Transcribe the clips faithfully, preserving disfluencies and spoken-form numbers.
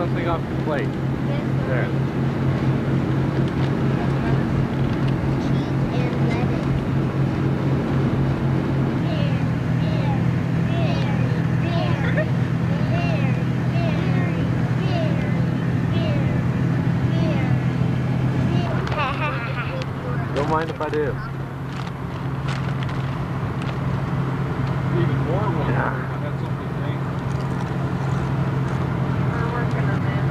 something off your plate. There. Don't mind if I do. Even more one. Yeah. I had something to drink. We're working on that.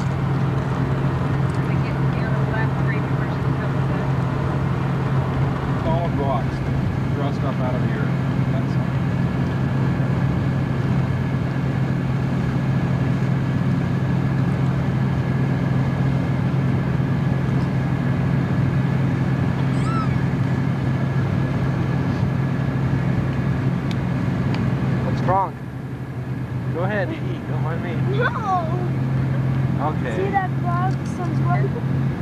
We're gonna get the other left three versus the other left. Solid rocks. Draw stuff out of here. That's Strong. Go ahead, eat. Don't mind me. No! Okay. See that frog? Some's working.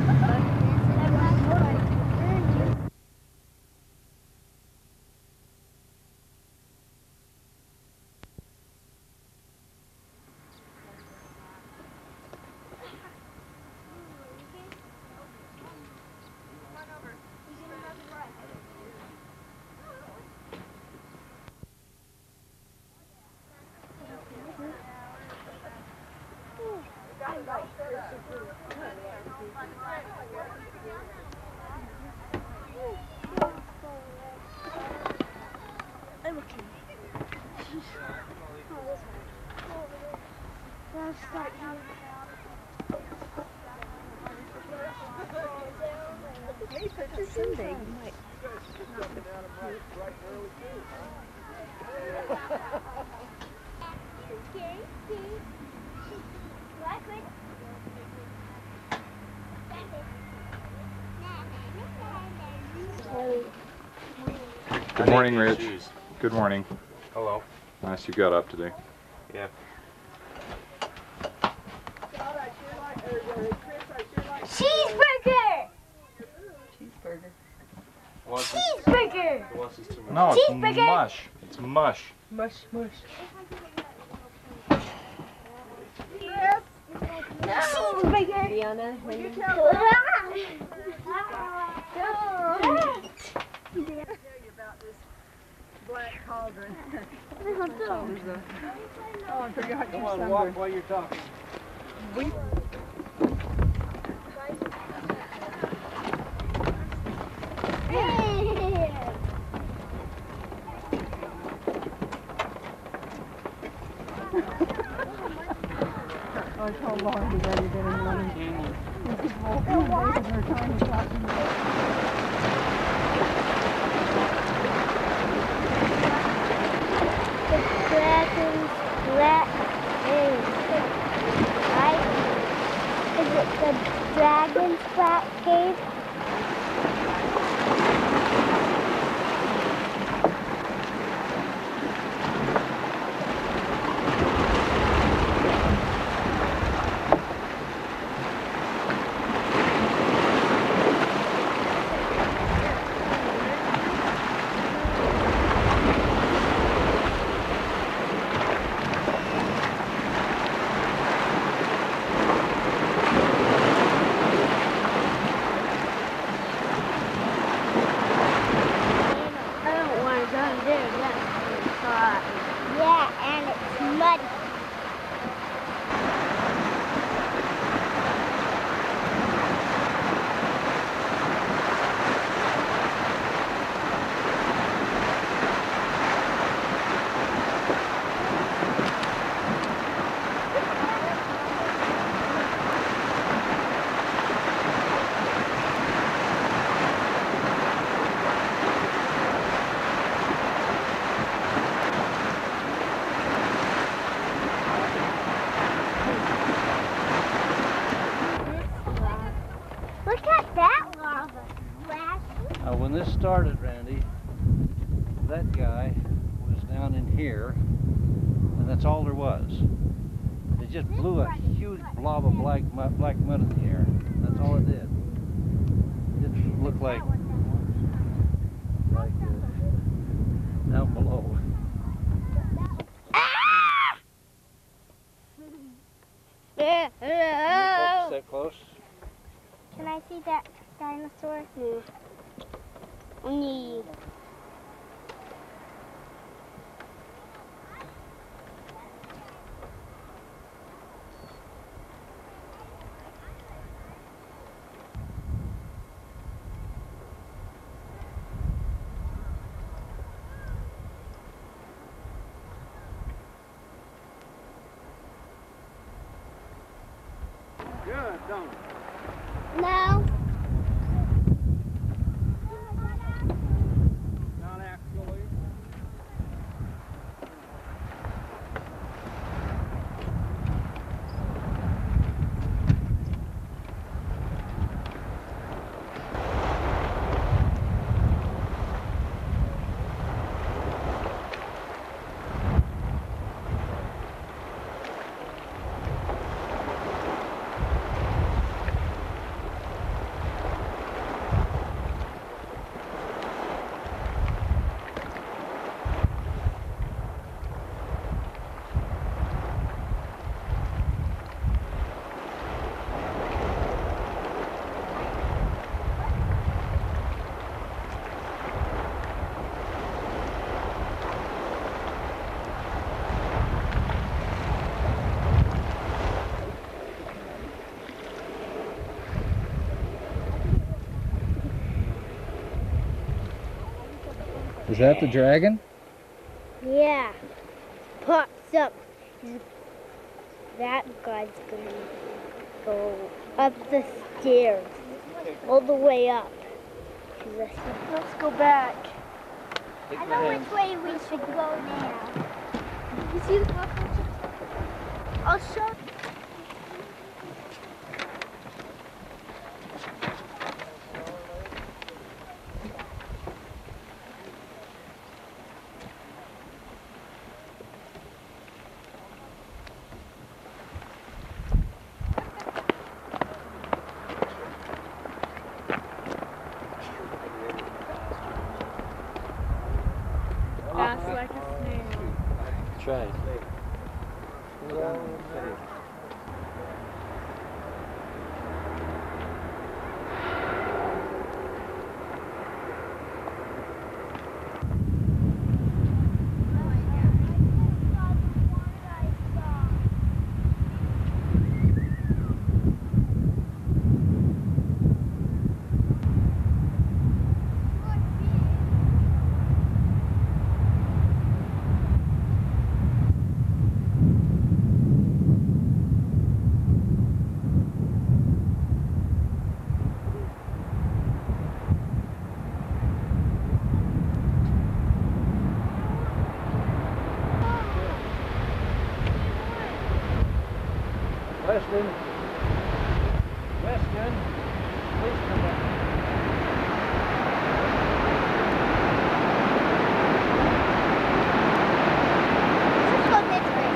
I'm okay. That's not you. It's Sunday. You might Good morning, Rich. Good morning. Hello. Nice you got up today. Yeah. Cheeseburger! cheeseburger. Cheeseburger! No, it's Cheeseburger. mush. It's mush. Mush, mush. Cheeseburger! Diana, when you Black cauldron. Oh, Oh, I forgot Come your on, sunburn. walk while you're talking. I told Lauren to get it in morning. This is walking away from her time to talk to me. Dragon's Black Cave. Right? Is it the Dragon's Black Cave? I don't want to go in there. That's hot. Yeah, and it's muddy. Look at that lava splash. Uh, when this started, Randy, that guy was down in here, and that's all there was. It just blew a huge blob of black mud, black mud in the air. That's all it did. It didn't look like like uh, down below. Ah! Focus that close. Can I see that dinosaur? Yeah. Nee. Good, don't it? No. Not actually. Is that the dragon? Yeah. Pops up. That guy's gonna go up the stairs. All the way up. Let's go back. I know which way we should go now. You see the buffalo? I'll show you. Fast like a snail. That's right. Weston, Weston, please come back. Let's go this way.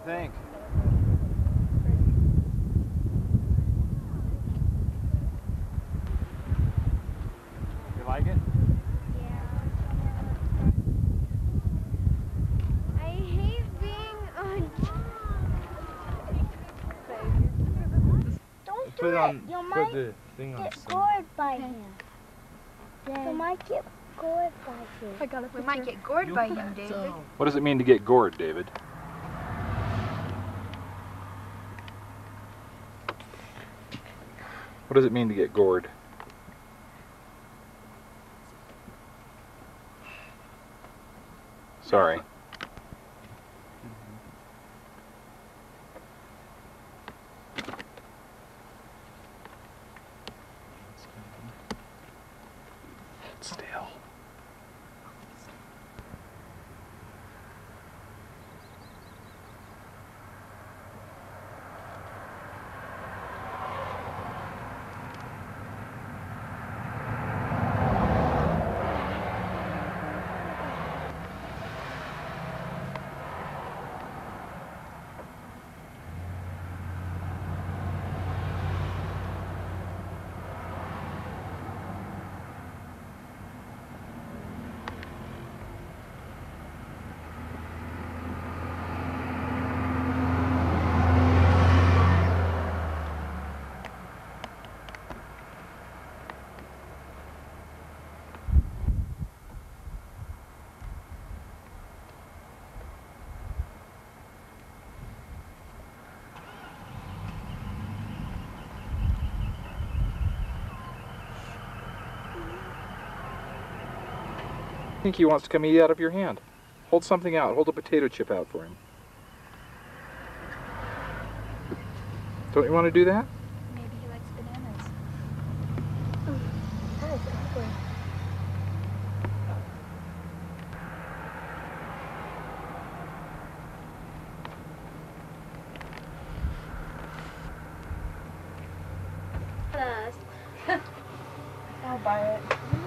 think? You like it? I hate being on. Don't do Put it it. on. You Put might the thing on. get some- gored by him. You might get gored by him. I got a We might get gored by him, David. What does it mean to get gored, David? What does it mean to get gored? Sorry. Still. I think he wants to come eat out of your hand. Hold something out. Hold a potato chip out for him. Don't you want to do that? Maybe he likes bananas. That is awkward. I'll buy it.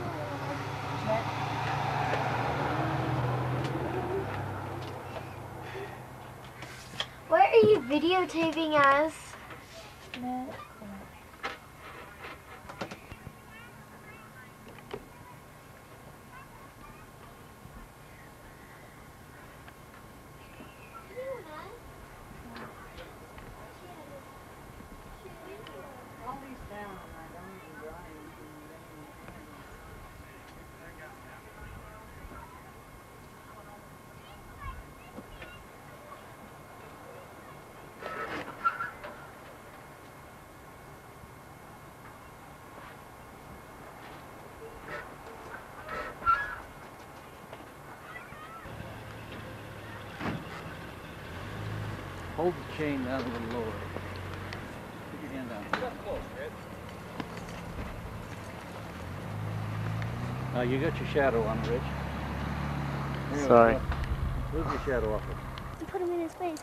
Why are you videotaping us? Hold the chain down a little lower. Put your hand down. Now you got your shadow on, Rich. There you Sorry. go. Move your shadow off it. Put him in his face.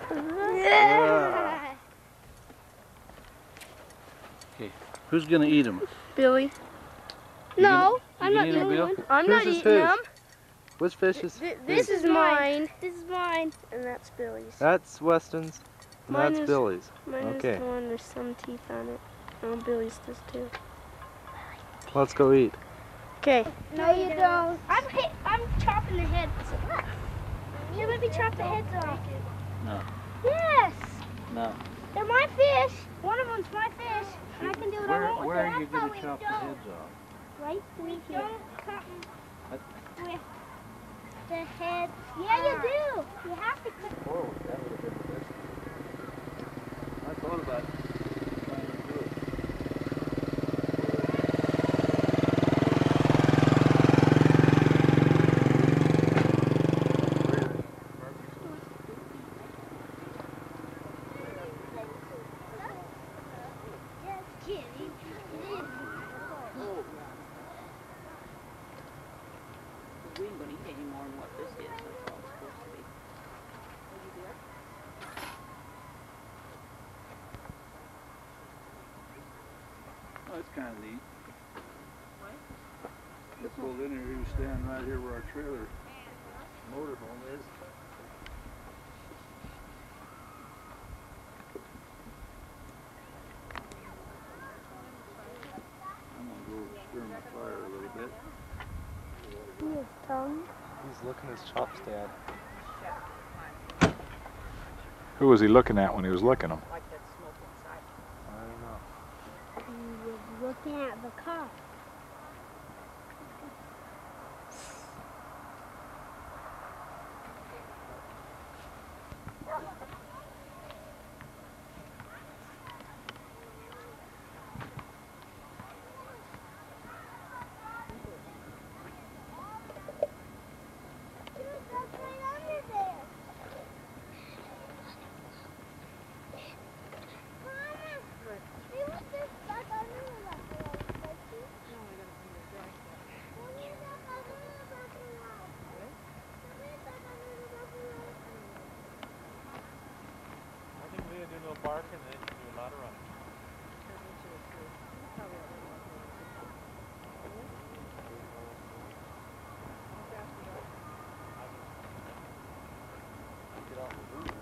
Okay. Who's gonna eat them? Billy. You No, gonna- I'm you not gonna eat the 'em, only Bill? one. I'm Whose not is eating whose? them. Which fish is? Th- This is mine. This is mine, and that's Billy's. That's Weston's. And Mine that's is- Billy's. Mine Okay. is the one, there's some teeth on it. Oh, Billy's does too. Let's go eat. Okay. No, you don't. I'm hit, I'm chopping the heads. Here, let me chop the heads off. No. Yes, No. they're my fish. One of them's my fish, and I can do what I Where, want with where it. are you That's how gonna we chop the don't. heads off? Right through We here. don't cut With the heads. Yeah, you do. You have to cut. Oh, that would have been the best. I thought about trying to do it. Just kidding. We ain't gonna eat any more than what this is. That's all it's supposed to be. Oh, it's kind of neat. They pulled in here, he was standing right here where our trailer motorhome is. looking at his chops, Dad. Who was he looking at when he was licking them? Like that smoke inside. I don't know. He was looking at the car. I think Leah do a little bark and then do a lot of running. Get off the roof.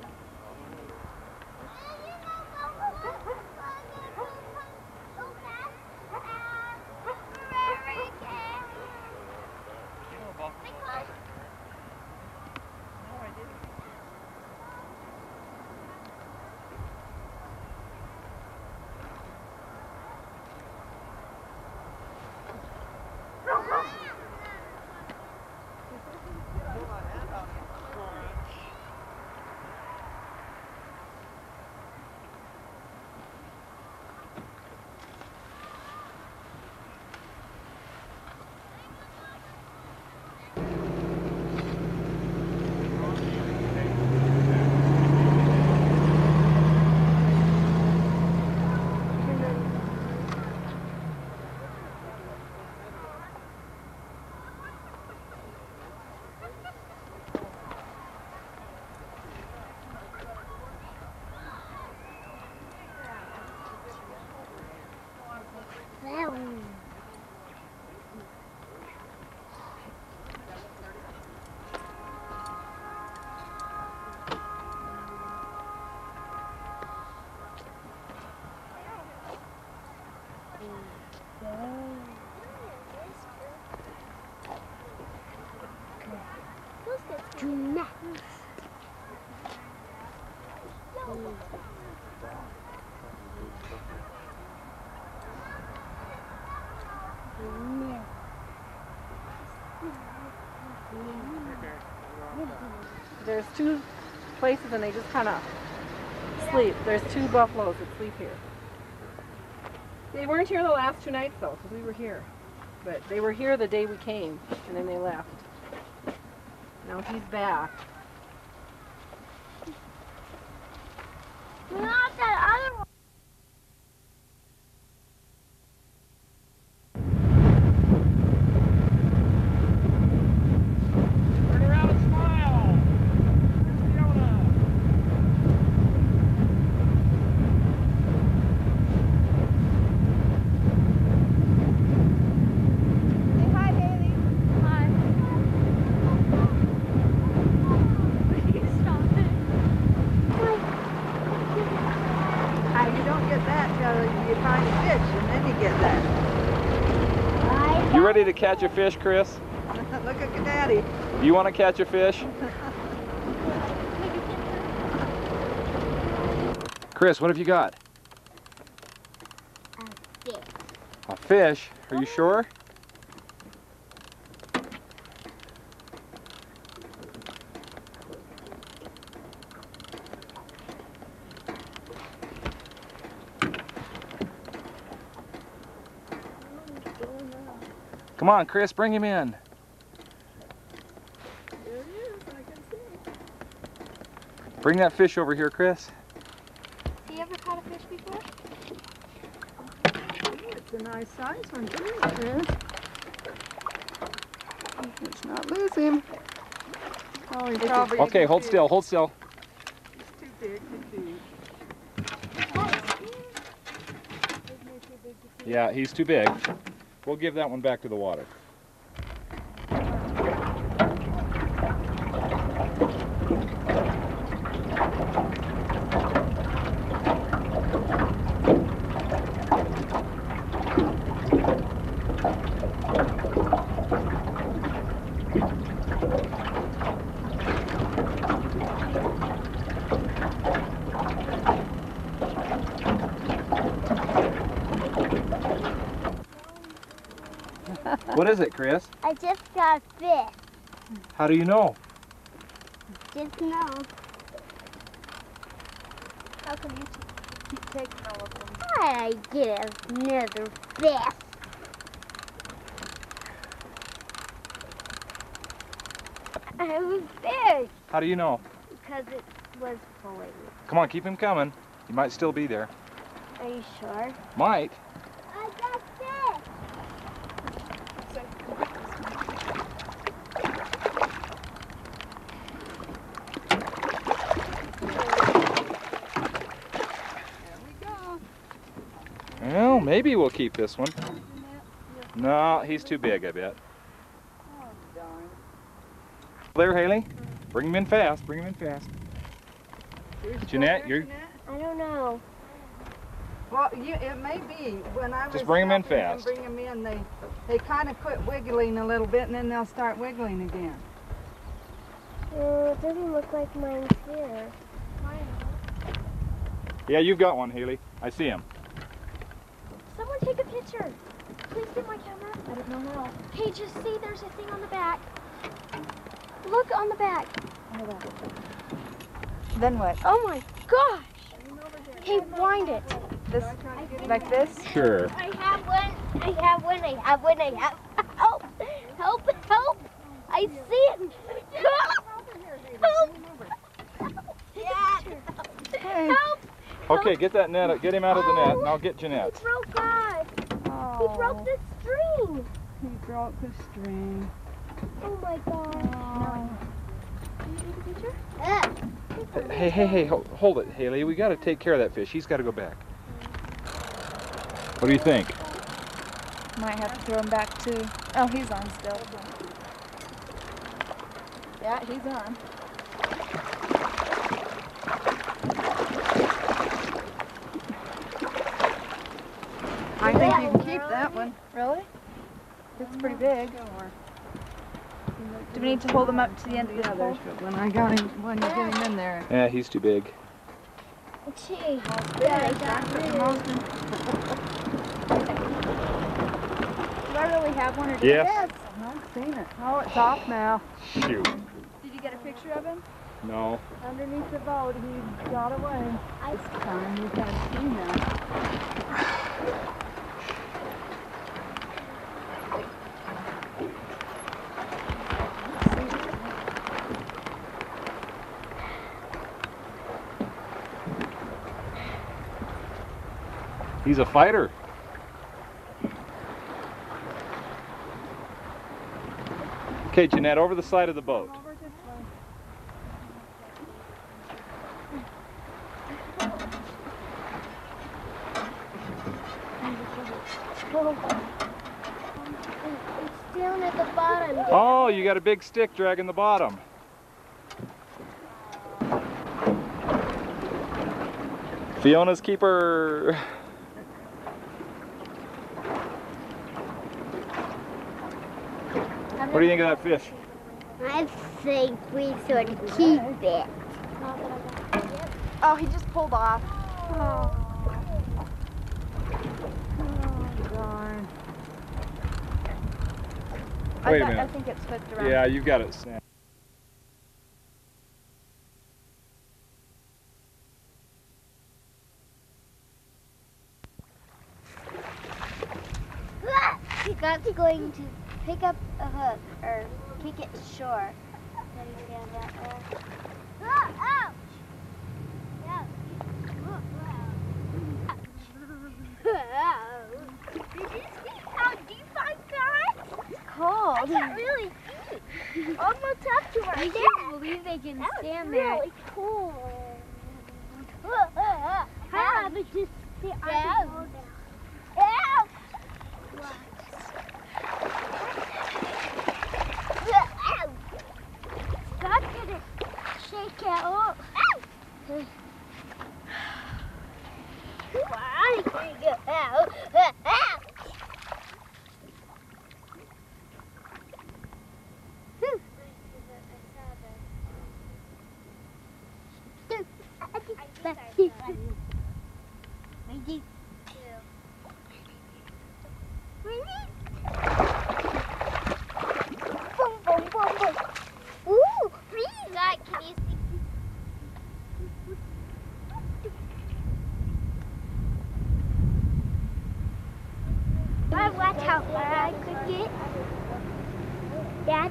There's two places and they just kind of sleep. There's two buffaloes that sleep here. They weren't here the last two nights though, because we were here. But they were here the day we came and then they left. Now he's back. Not that other one. You ready to catch a fish, Chris? Look at Daddy. Do you want to catch a fish? Chris, what have you got? A fish. A fish? Are you sure? Come on, Chris, bring him in. There he is, I can see. Bring that fish over here, Chris. Have you ever caught a fish before? It's a nice size one, too, Chris. Let's not lose him. Oh, he's probably... Okay, hold still, hold still. He's too big to feed. Yeah, he's too big. We'll give that one back to the water. What is it, Chris? I just got a fish. How do you know? Just know. How come you keep taking all of them? I get another fish. I was fish How do you know? because it was pulling. Come on, keep him coming. He might still be there. Are you sure? Might. I got fish. Well, maybe we'll keep this one. No, he's too big, I bet. There, Haley. Bring him in fast. Bring him in fast. Jeanette, you're I don't know. Well, you, it may be. When I was Just bring 'em in helping them fast. Bring them in. They they kind of quit wiggling a little bit, and then they'll start wiggling again. Oh, it doesn't look like mine's here. Yeah, you've got one, Haley. I see him. Someone take a picture. Please get my camera. I don't know how. Hey, just see there's a thing on the back. Look on the back. Then what? Oh my gosh. Hey, wind it. This, like this? Sure. I have one. I have one. I have one. I have. Help! Help! Help! I see it. Help! Dad! Help! Okay, get that net. Get him out of the net, and I'll get Jeanette. He broke us. Oh. He broke the string. He broke the string. Oh my gosh. Can you take a picture? Uh, Hey, hey, hey, ho- hold it, Haley. We got to take care of that fish. He's got to go back. What do you think? Might have to throw him back too. Oh, he's on still. Yeah, he's on. I think you can keep that one. Really? It's pretty big. Do we need to hold him up to the end of the Yeah, pole? there's good. When I got him, when you get him in there. Yeah, he's too big. gee. Yeah, I got it. Do I really have one or do Yes. I've seen it. Oh, it's off now. Shoot. Did you get a picture of him? No. Underneath the boat, he got away. This time you can't see now. He's a fighter. Okay, Jeanette, over the side of the boat. It's down at the bottom. Oh, you got a big stick dragging the bottom. Fiona's keeper. What do you think of that fish? I think we should keep it. Oh, he just pulled off. Oh, darn. I, Wait a thought- minute. I think it's hooked around. Yeah, you've got it snapped. Scott's going to pick up a hook or kick it to shore. Then he's gonna get there. Ah, ouch! Did you see how deep I got? It's cold. I got really deep. Almost up to my I can't believe they can that stand there. Really cool. How but just sit down. Ouch! Scott's gonna shake it up. Ow! I can't get out. Ow! Maybe. Maybe. how far I could get? Dad?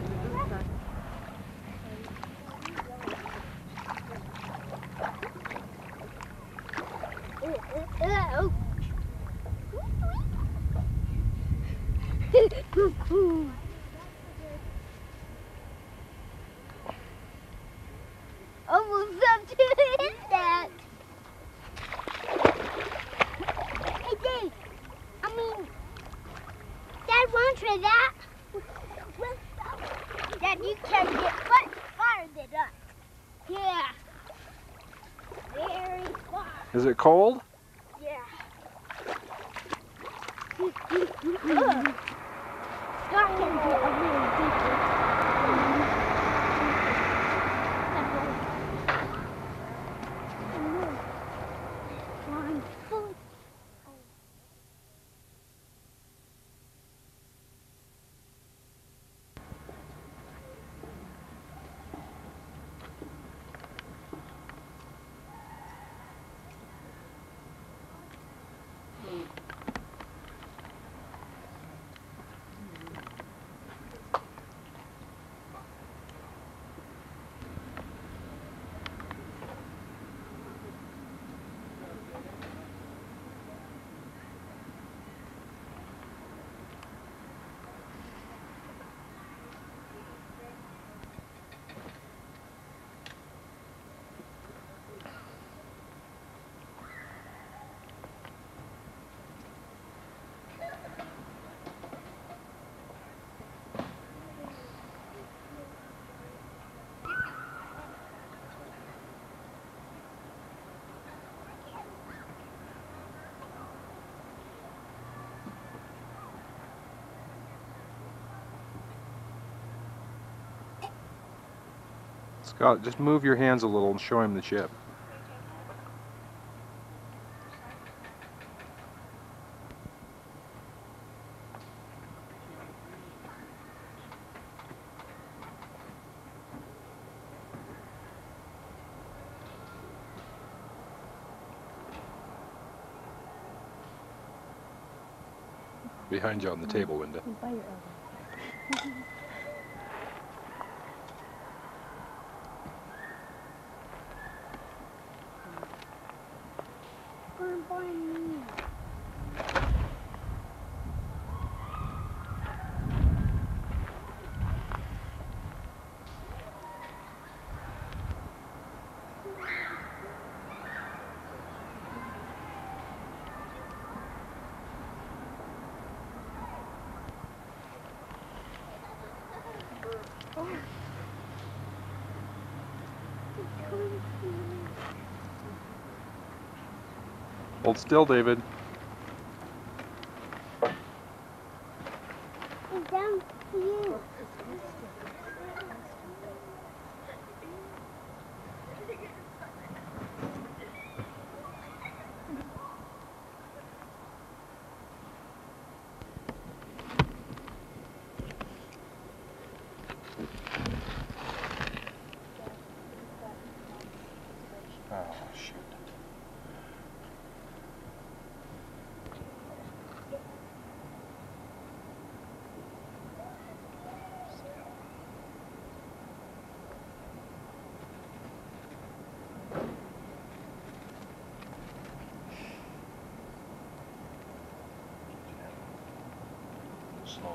Almost up to hit that. Hey, Dave. I mean, Dad won't try that. Dad, you can get much farther than us. Yeah. Very far. Is it cold? Yeah. That can get a little deeper. One foot. Scott, just move your hands a little and show him the chip. Behind you on the table, Linda. By your elbow. Hold still, David. It's down to you. Oh, shoot. Slowly.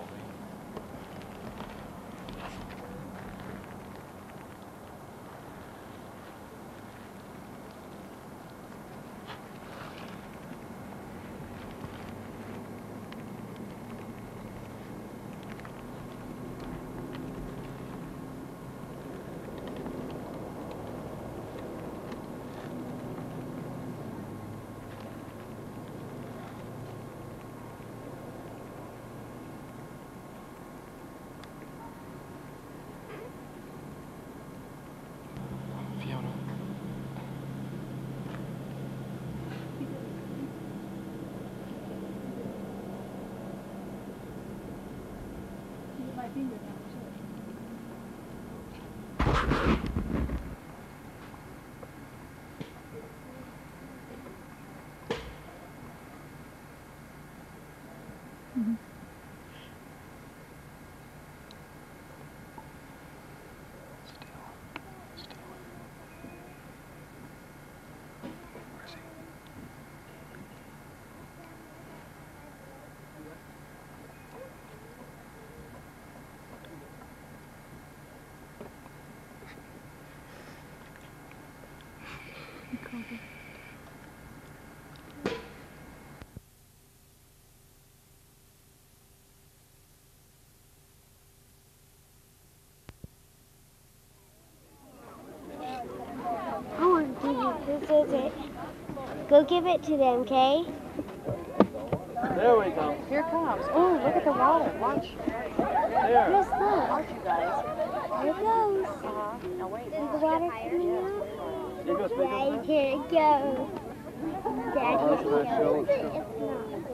I want to give you this is it. Go give it to them, okay? There we go. Here it comes. Oh, look at the water. Watch. There. Just look. Watch, you guys. There it goes. Uh-huh. Now wait. Is the water coming out? There goes big Daddy, old here it goes. Daddy, Oh, here that's it goes. that show. It's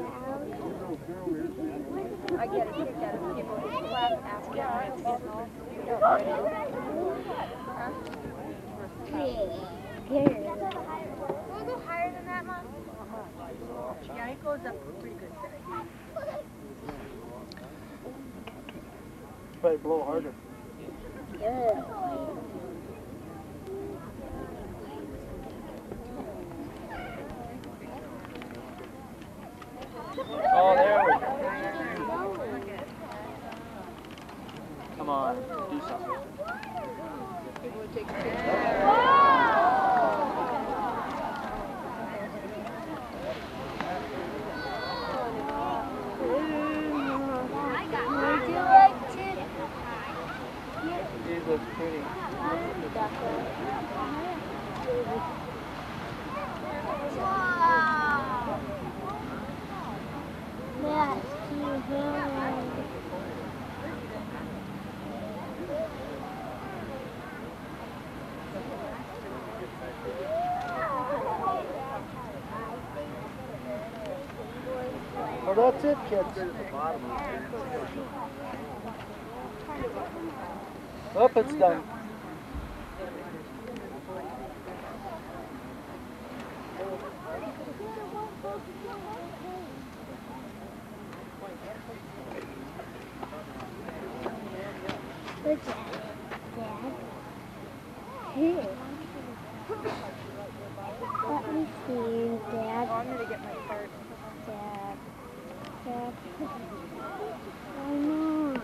not loud. I get it. You get it. People laugh and ask Here. Will it go higher than that, Mom? Yeah, it goes up pretty good. Better blow harder. Oh, there we go. Come on, do something. Would you like to? These look pretty. Wow. That's too high. Well, that's it, kids. Up, it's done. Good job, Dad. Here. Let me see, Dad. I'm going to get my card. Dad. Dad. I know.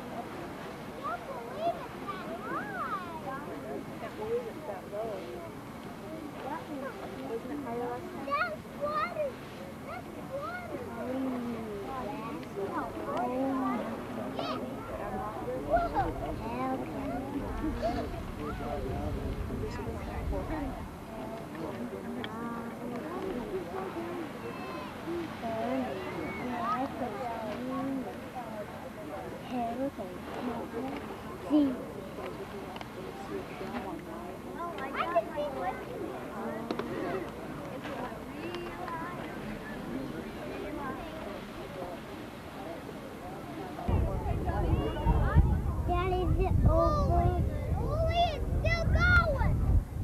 That's water. That's See. Daddy, is it over? It's still going.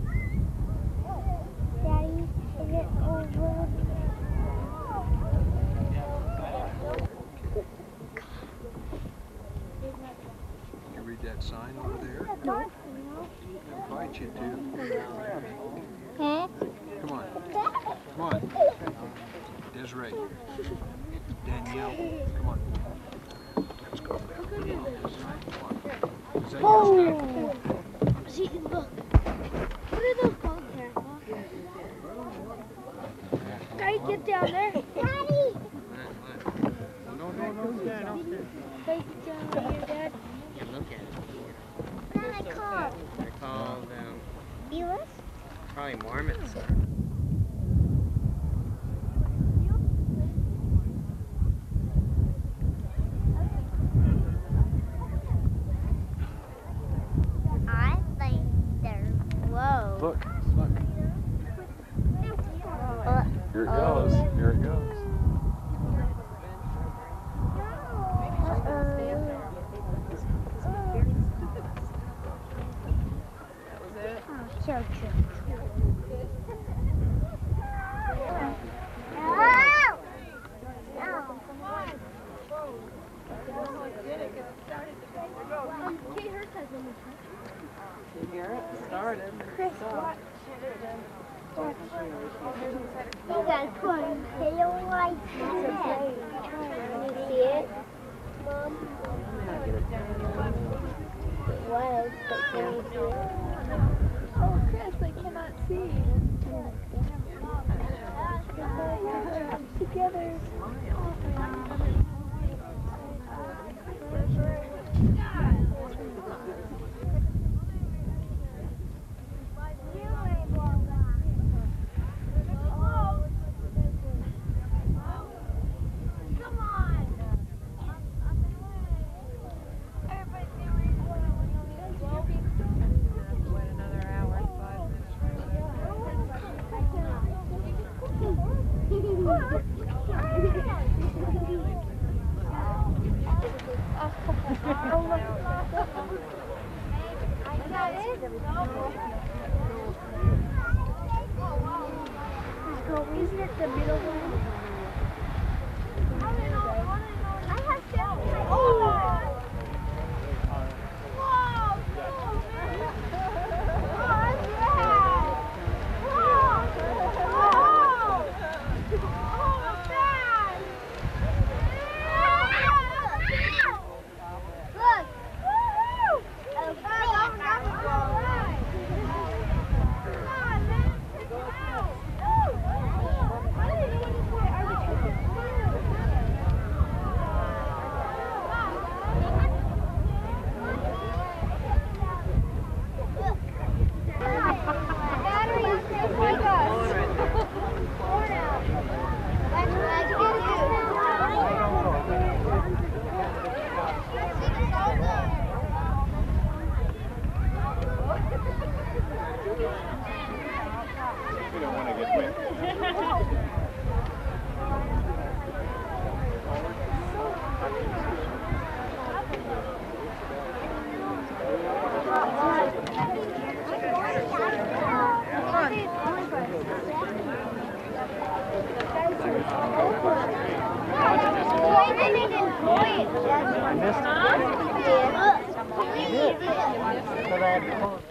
Daddy, is it over? You read that sign over there? No. I invite you to. Huh? Come on. Come on. Desiree. Danielle. Come on. Let's go. Come on. Is that your stuff? See, look. What are those called, Grandpa? Daddy, get down there. Daddy! No, no, no. Yeah, no, stand. Face down here, Dad. You look at it. What are they called? They're called, um, Elas? probably Mormons. I think they're whoa. Look, look. Uh, Here it goes. Here it goes. Sure, sure. Garrett started. Chris, watch. You guys put tail lights in it. Can you see it, Mom? It was, but can you see it? Oh, Chris, I cannot see. Together. Isn't it the middle one? I have seven. Oh! We don't want to get wet. I missed it. But I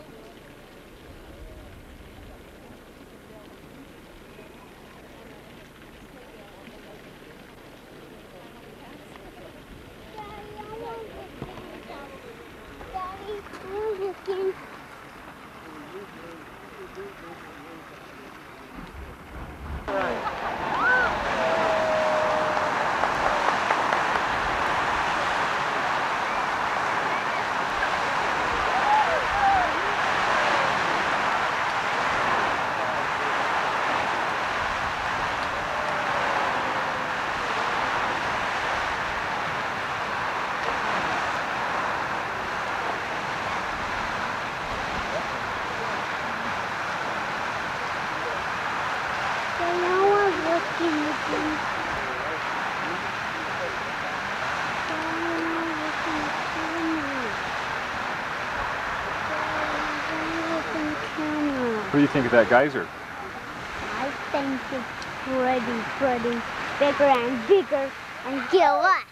What do you think of that geyser? I think it's pretty, pretty bigger and bigger and kill us.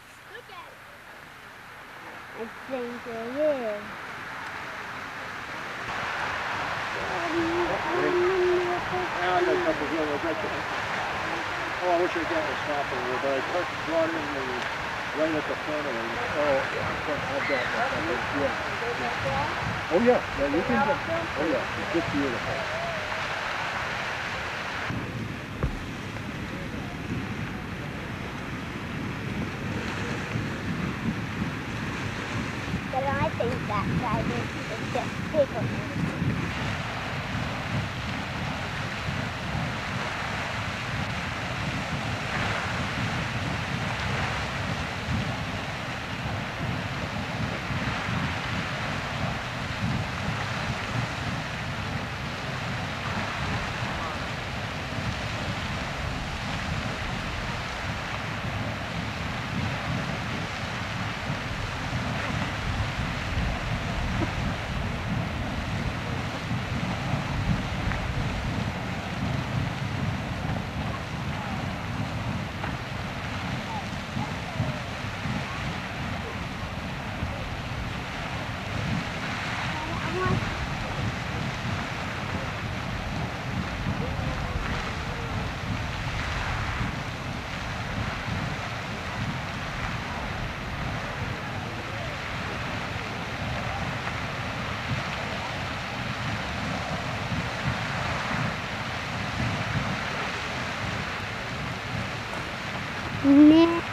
I think it is. Now I got a couple of yellow breakfast. Oh, I wish I got a stop over, but I parked, brought in the right at the front of it. Oh, I've got that. Yeah. Oh yeah, yeah, you can get, oh yeah, it's just beautiful. But I think that guy is just bigger. Nah.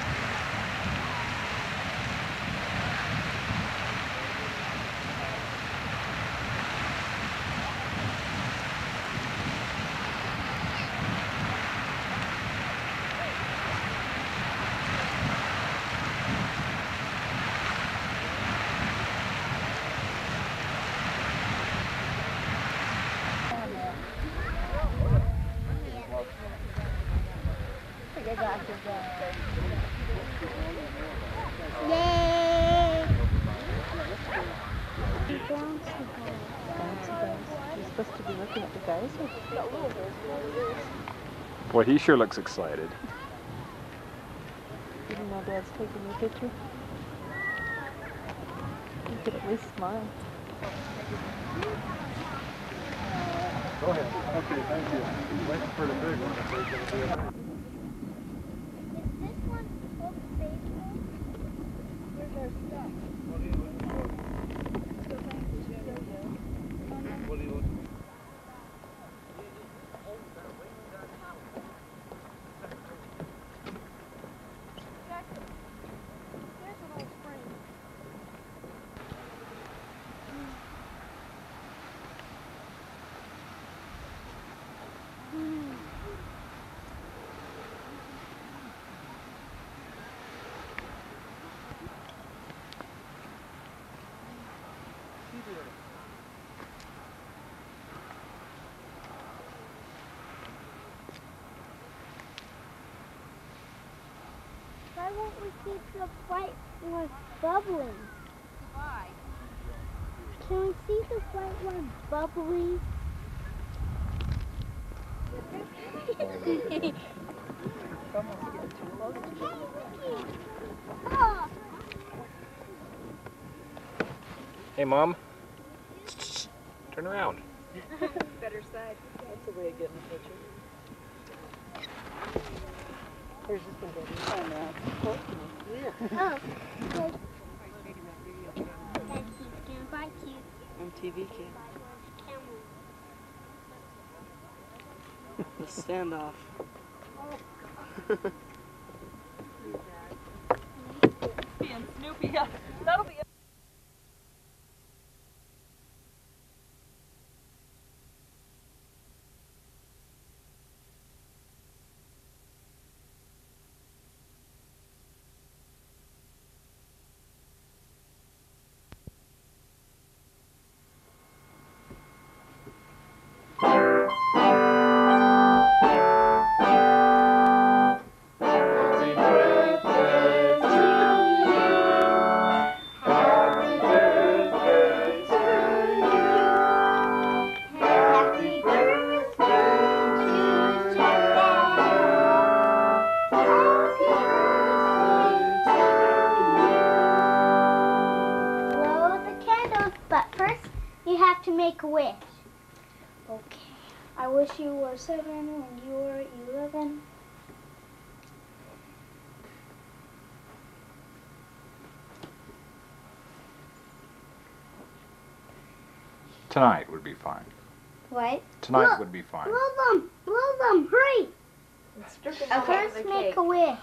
Yay! You're supposed to be looking at the geyser. Boy, he sure looks excited. Even though Dad's taking your picture, you could at least smile. Go ahead. Okay, thank you. Waiting for the big one if they're going to do it. Is this one supposed to save us? Where's our stuff? What are you looking for? What are you looking for? There's an old spring. Why won't we keep the white one bubbling? Why? Can we see the white one bubbling? Oh. Hey, Mom. Turn around. Better side. That's a way of getting a picture. Here's this one, baby. Oh, no. Oh, okay. That's gonna bite you. M T V kid. The standoff. And Snoopy, yeah. That'll be make a wish. Okay. I wish you were seven and you were eleven. Tonight would be fine. What? Tonight Blow, would be fine. Blow them! Blow them! Hurry! First make a wish.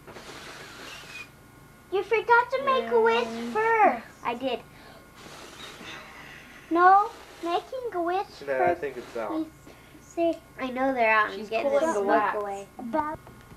You forgot to make a wish first. I did. No, making a wish No, first. I think it's out. See, I know they're out. She's and getting pulling the the smoke wax. away. About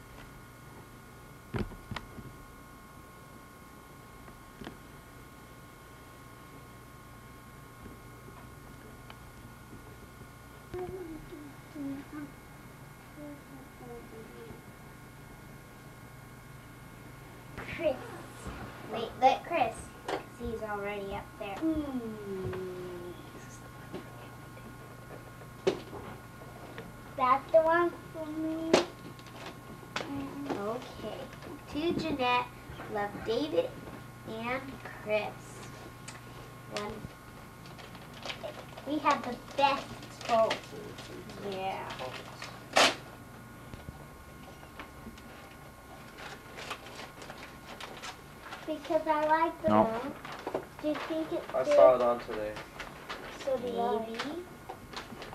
Chris. Wait, let Chris. Cause he's already up there. That's the one for me. Okay. To Jeanette, love David and Chris. And we have the best photos. Yeah. Because I like the No. one. Do you think it's I big? saw it on today. So do Maybe.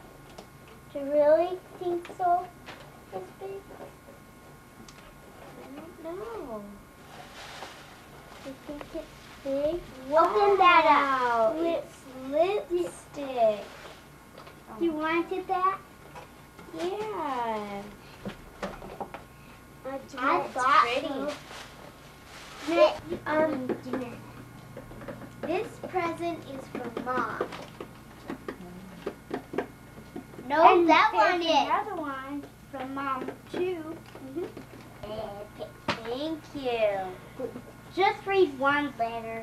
Do you really think so? It's big? Open that up. It's lipstick. You wanted that? Yeah. I It's thought pretty. so. Um, this present is from Mom. No, And that there's one is. another one from Mom too. Okay. Thank you. Just read one letter.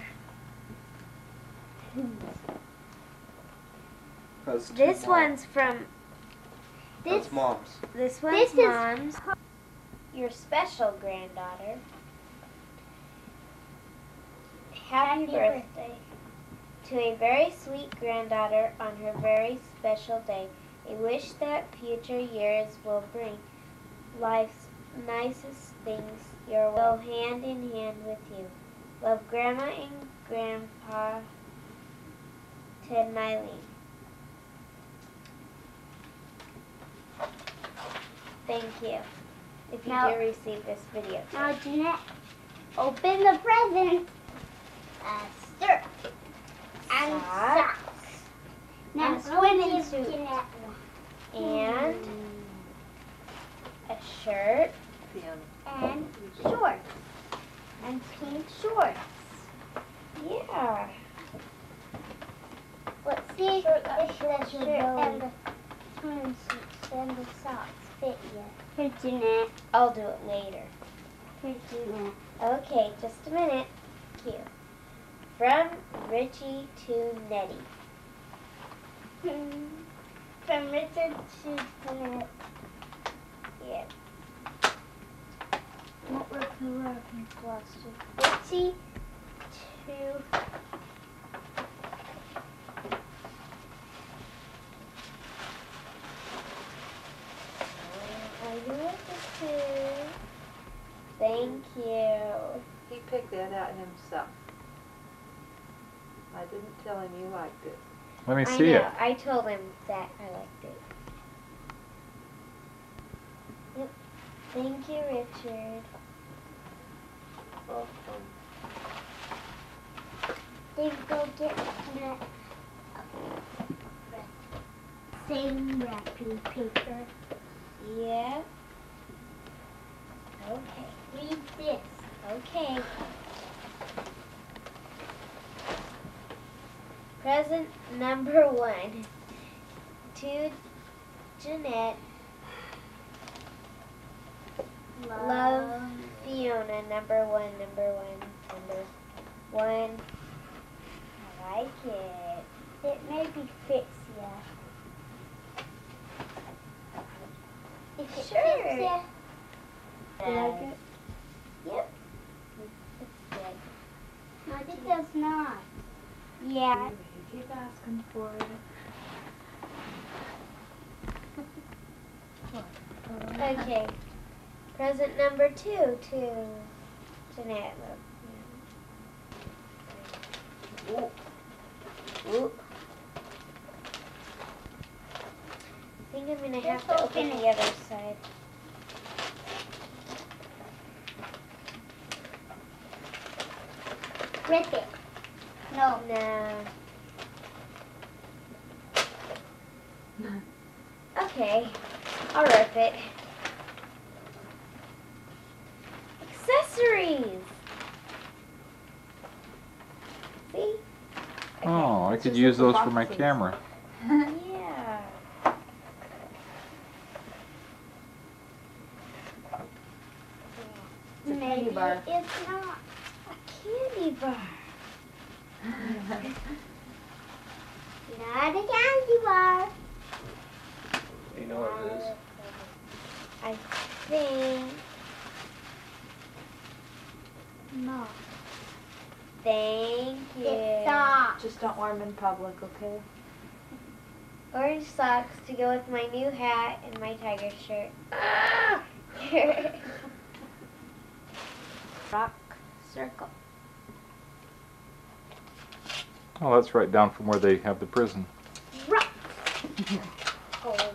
That's two This mom. one's from That's mom's. this one's This is- Mom's. Your special granddaughter. Happy, Happy birthday. To a very sweet granddaughter on her very special day. A wish that future years will bring life's nicest things your way. Go hand in hand with you. Love Grandma and Grandpa, Ted and Eileen. Thank you. If you Now- do receive this video. Now, Jeanette, open the present. A skirt and Socks. socks. Now, And swimming swimming suit. suit. And a shirt And shorts. and pink shorts. Yeah. Let's see if the shirt and the swimming suits and the socks fit you. Here, Jeanette. I'll do it later. Here, Jeanette. Okay, just a minute. Thank you. From Richie to Nettie. Hmm. From Richard to Jeanette. Yeah. What were the working closer? Richie to Are you with the two? Thank you. He picked that out himself. I didn't tell him you liked it. Let me I see know. it. I told him that I liked it. Yep. Thank you, Richard. They go get Jeanette same wrapping paper. Yeah. Okay. Read this. Okay. Present number one. To Jeanette. Love Fiona. Number one, number one, number one. I like it. It maybe fits you. If it Sure. fits you. You like it? Yep. It's good. No, it does not. Yeah. You keep asking for it. Okay. Present number two to Jeanette. Ooh. Ooh. I think I'm gonna have Just to open open the other side. Rip it. No. No. Okay. I'll rip it. Accessories. See? Oh, I It's could just use little those for my boxes. camera. Yeah. It's a Maybe candy bar. it's not. A candy bar. Not a candy bar. You know what it is? I think. No. Thank you. It's socks. Just don't wear them in public, okay? Orange socks to go with my new hat and my tiger shirt. Rock circle. Oh, that's right down from where they have the prison. Rock. Oh.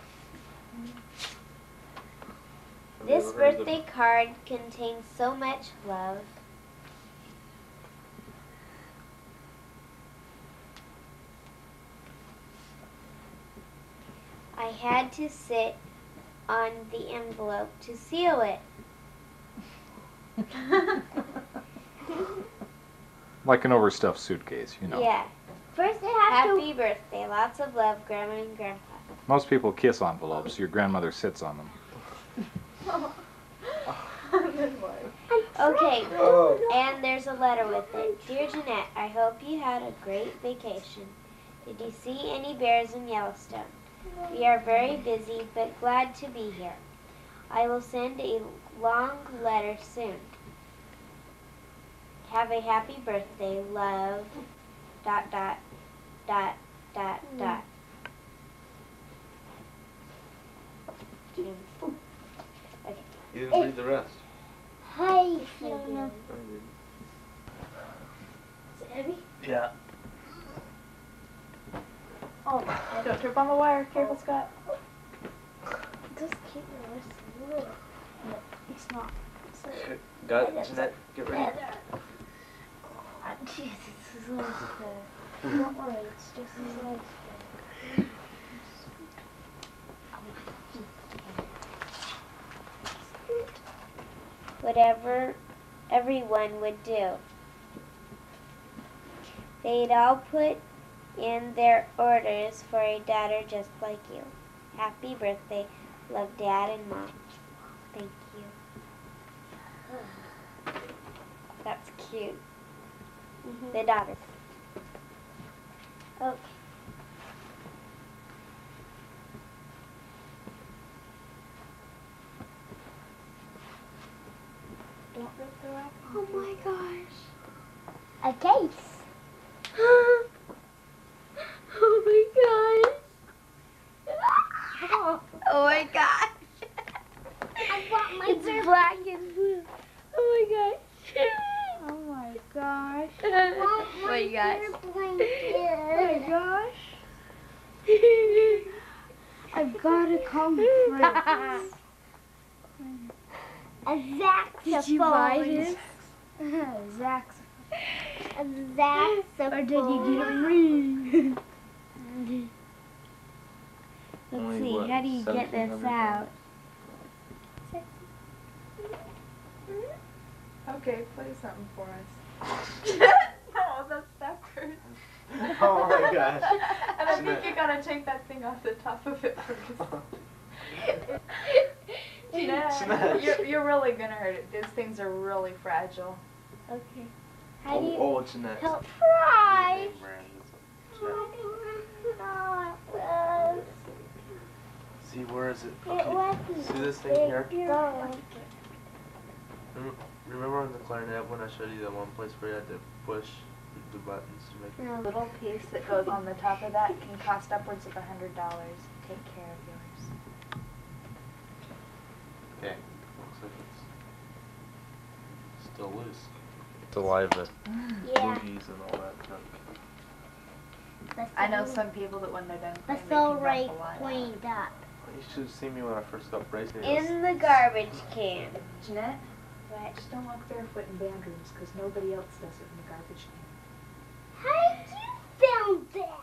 This birthday card contains so much love. had to sit on the envelope to seal it. Like an overstuffed suitcase, you know. Yeah. First, it has Happy birthday. Lots of love, Grandma and Grandpa. Most people kiss envelopes. Your grandmother sits on them. Okay, and there's a letter with it. Dear Jeanette, I hope you had a great vacation. Did you see any bears in Yellowstone? We are very busy, but glad to be here. I will send a long letter soon. Have a happy birthday, love, dot, dot, dot, dot, Mm. dot. You didn't read the rest. Hi, I Fiona. didn't. Is it heavy? Yeah. Oh, don't trip on the wire. Careful, Scott. Just keep your wrist a little. No, it's not. It's like Got it, Jeanette? Get ready. leather. Oh, Jesus, this is like the... Don't worry, it's just as like... Whatever everyone would do. They'd all put in their orders for a daughter just like you. Happy birthday. Love, Dad and Mom. Thank you. That's cute. Mm-hmm. The daughter. Okay. Don't rip the wrap. Oh my gosh. A case. Oh my gosh. Oh my gosh. I brought my It's birthday. black and blue. Oh my gosh. Oh my gosh. Oh my gosh. Oh my gosh. I've got to come first. A saxophone. Did you buy this? Saxophone. A saxophone. Or did you get a ring? Let's Only see, what, how do you get seventeen this hundred out? Okay, play something for us. No, that's backwards. Oh my gosh. And I think you gotta take that thing off the top of it first. Jeanette, Jeanette. you're, you're really gonna hurt it. These things are really fragile. Okay. How do you Oh, oh, Jeanette. help fry? See, where is it? It Okay. wasn't See this thing here? Go. Rem- Remember on the clarinet when I showed you that one place where you had to push the buttons to make it? The little piece that goes on the top of that can cost upwards of a hundred dollars. Take care of yours. Okay. Looks like it's still loose. Saliva. Yeah. Boogies and all that junk. That's I know the- some people that when they're done That's playing, all they can right dump a lot out. cleaned up. You should have seen me when I first got braces. In the garbage can. Jeanette, What? just don't walk barefoot in band rooms because nobody else does it in the garbage can. How did you found that?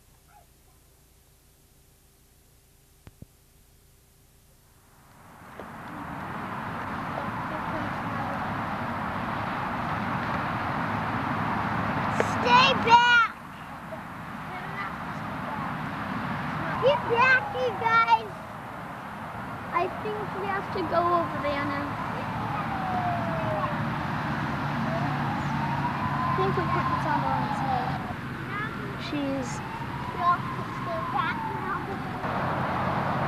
Stay back! Get back, you guys! I think we have to go over there now. I think we put the tunnel on his head. She's... We have to stay back now.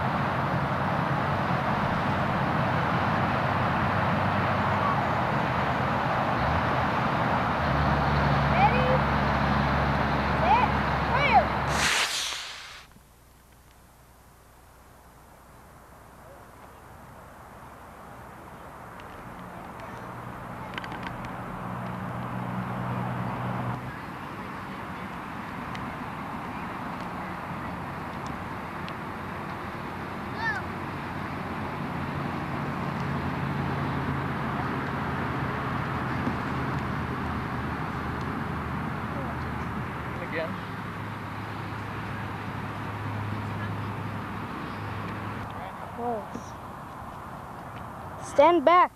Ready? Set, clear! Stand back.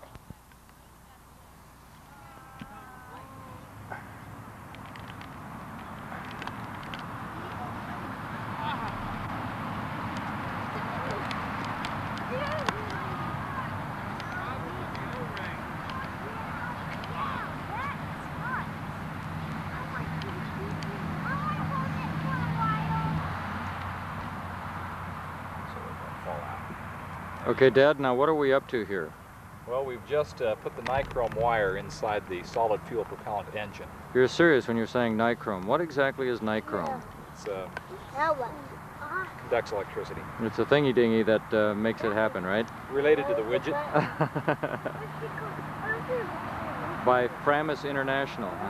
Okay, Dad, now what are we up to here? Well, we've just uh, put the nichrome wire inside the solid fuel propellant engine. You're serious when you're saying nichrome. What exactly is nichrome? It's uh, Now what? conducts electricity. It's a thingy-dingy that uh, makes it happen, right? Related to the widget. By Framus International, huh?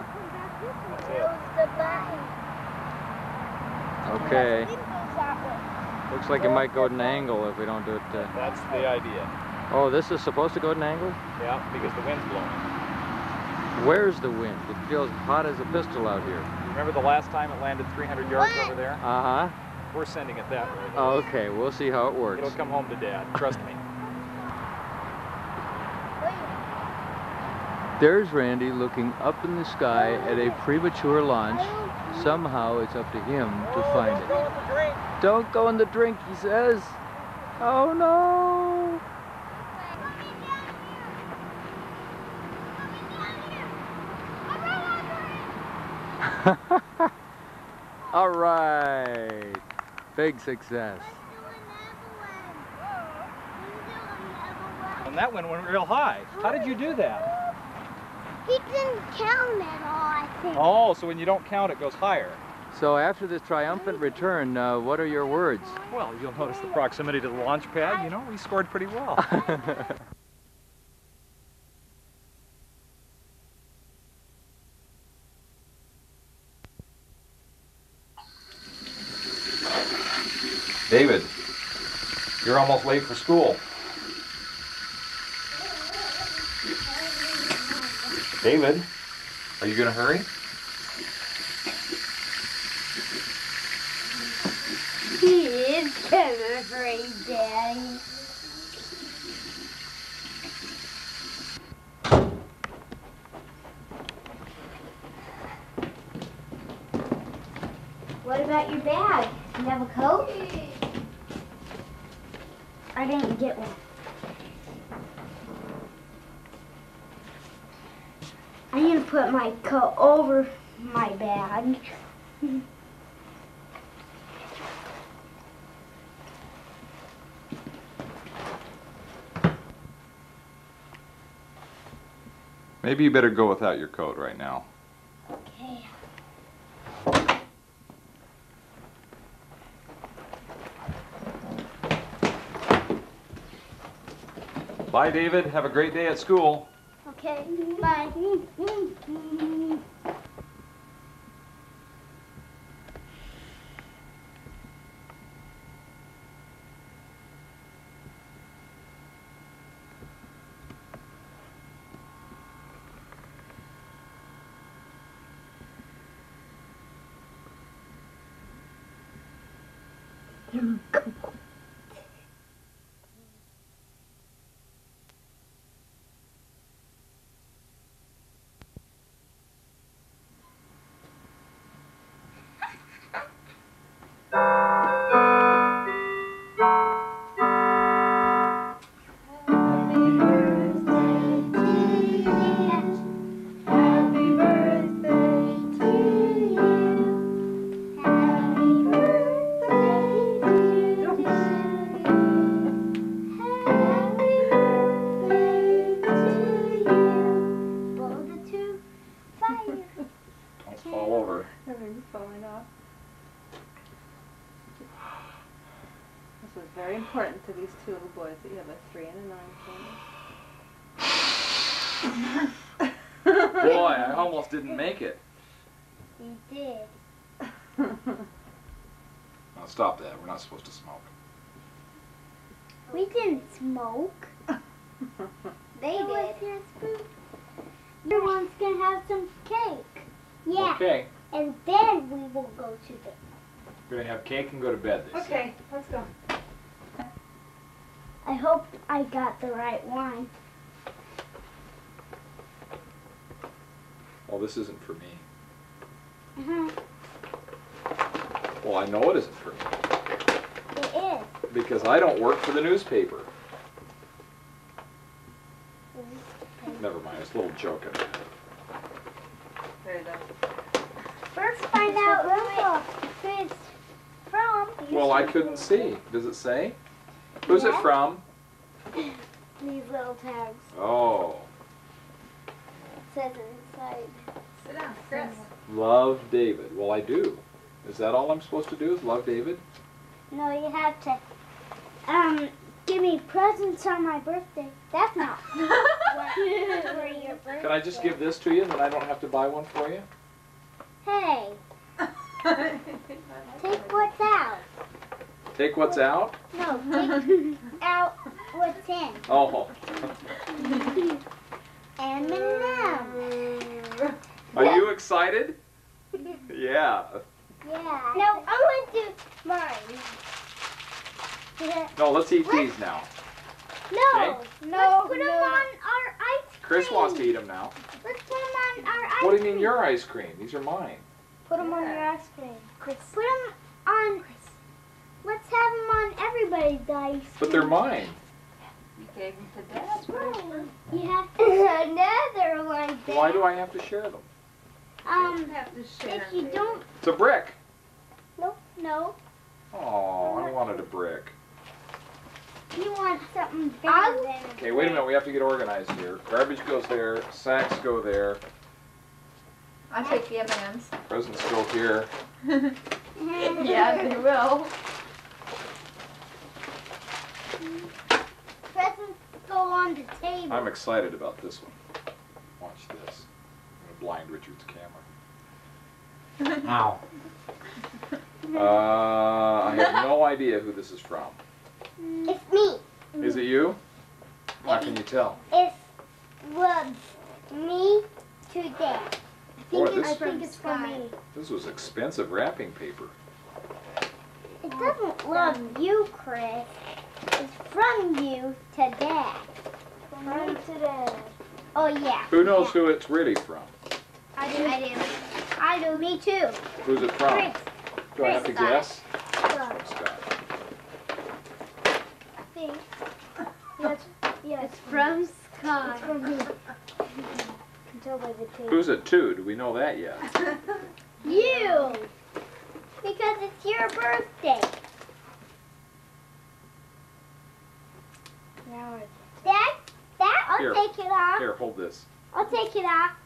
Okay. Looks like it might go at an angle if we don't do it. Uh... That's the idea. Oh, this is supposed to go at an angle? Yeah, because the wind's blowing. Where's the wind? It feels hot as a pistol out here. Remember the last time it landed three hundred yards over there? Uh-huh. We're sending it that way. Oh, okay, we'll see how it works. It'll come home to Dad, trust me. There's Randy looking up in the sky at a premature launch. Somehow it's up to him to find it. Don't go in the drink, he says. Oh no! All right, big success. And that one went real high. How did you do that? He didn't count it all, I think. Oh, so when you don't count, it goes higher. So after this triumphant return, uh, what are your words? Well, you'll notice the proximity to the launch pad. You know, we scored pretty well. David, you're almost late for school. David, are you going to hurry? He is gonna hurry, Daddy. What about your bag? Do you have a coat? I didn't get one. I need to put my coat over my bag. Maybe you better go without your coat right now. Okay. Bye, David. Have a great day at school. Okay, bye. Falling off. This was very important to these two little boys that you have a three and a nine finger. Boy, I almost didn't make it. You did. Now stop that. We're not supposed to smoke. We didn't smoke. They did. Your one's gonna have some cake. Yeah. Okay. And then we will go to the... We're going to have cake and go to bed. They Okay, let's go. I hope I got the right one. this isn't for me. Uh-huh. Well, I know it isn't for me. It is. Because I don't work for the newspaper. Never mind, it's a little joke. There you go. First find out who it's from. Well, I couldn't see. Does it say? Who's Yeah. it from? These little tags. Oh. It says inside. Sit down, Chris. Love David. Well, I do. Is that all I'm supposed to do is love David? No, you have to um give me presents on my birthday. That's not what for your birthday. Can I just give this to you and then I don't have to buy one for you? Hey. Take what's out. Take what's out? No, take out what's in. Oh. M and M. Are you excited? Yeah. Yeah. No, I want to do mine. No, let's eat these now. No, Okay. no, let's put them on our ice cream. Chris wants to eat them now. Let's put them on our ice cream. What do you mean your ice cream? These are mine. Put them on your ice cream. Chris. Put them on. Chris. Let's have them on everybody's ice cream. But they're mine. You gave them to Dad. You have to another one. Then. Why do I have to share them? Um, have to share if you don't. It's a brick. Nope, no. Oh, I wanted a brick. You want something bigger than a Okay, wait a minute. We have to get organized here. Garbage goes there. Sacks go there. I'll take the M and M's. Presents go here. Yeah, they will. Presents go on the table. I'm excited about this one. Watch this. I'm going to blind Richard's camera. Ow. Uh, I have no idea who this is from. It's me. Is it you? How can you tell? It's was me to Dad. I Boy, think, it's, this- I think it's from me. This was expensive wrapping paper. It doesn't love you, Chris. It's from you to Dad. From me to Dad. Oh yeah. Who knows yeah. who it's really from? I do. I do. I do. Me too. Who's it from? Chris. Do I have to Chris got guess? Scott. Scott. I think. Yes. Yes. It's from Scott. It's from me. Can tell by the tape. Who's it to? Do we know that yet? You. Because it's your birthday. Now it's Dad. Dad, I'll Here. take it off. Here, hold this. I'll take it off.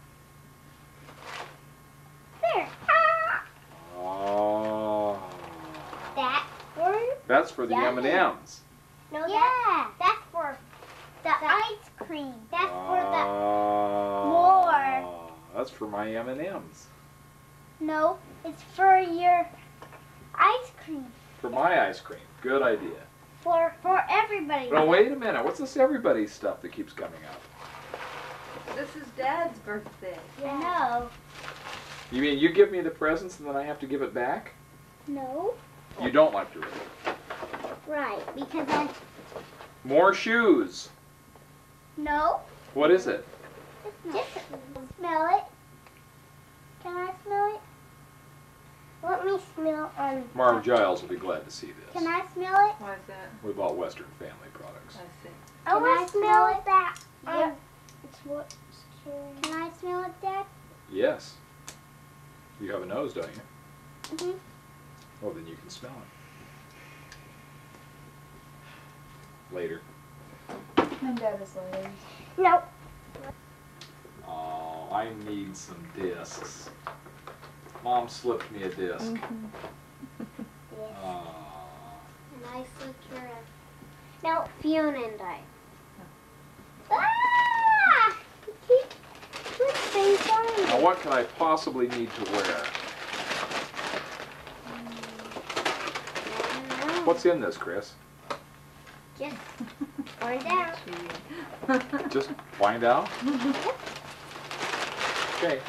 There. Ah. Oh. That's for That's for the M and M's. no. Yeah. That's for the ice cream. That's for the more. That's for my M and M's. No. It's for your ice cream. For my ice cream. Good idea. For for everybody. No, wait a minute. What's this everybody's stuff that keeps coming up? This is Dad's birthday. Yeah. No. You mean you give me the presents and then I have to give it back? No. You don't like to read it. Right. Because I. More shoes. No. What is it? Just smell it. Can I smell it? Let me smell on. Marv Giles will be glad to see this. Can I smell it? Why is that? We bought Western Family Products. I see. I want to smell it. That. Yep. It's what. Can I smell it, Dad? Yes. You have a nose, don't you? Mhm. Well, then you can smell it. Later. My dad is later. No. Oh, I need some discs. Mom slipped me a disc. Yes. Aw. And I slipped her a. No, Fiona and I. Ah! Keep put things on me. Now, what can I possibly need to wear? What's in this, Chris? Just find out. Just find out? Okay.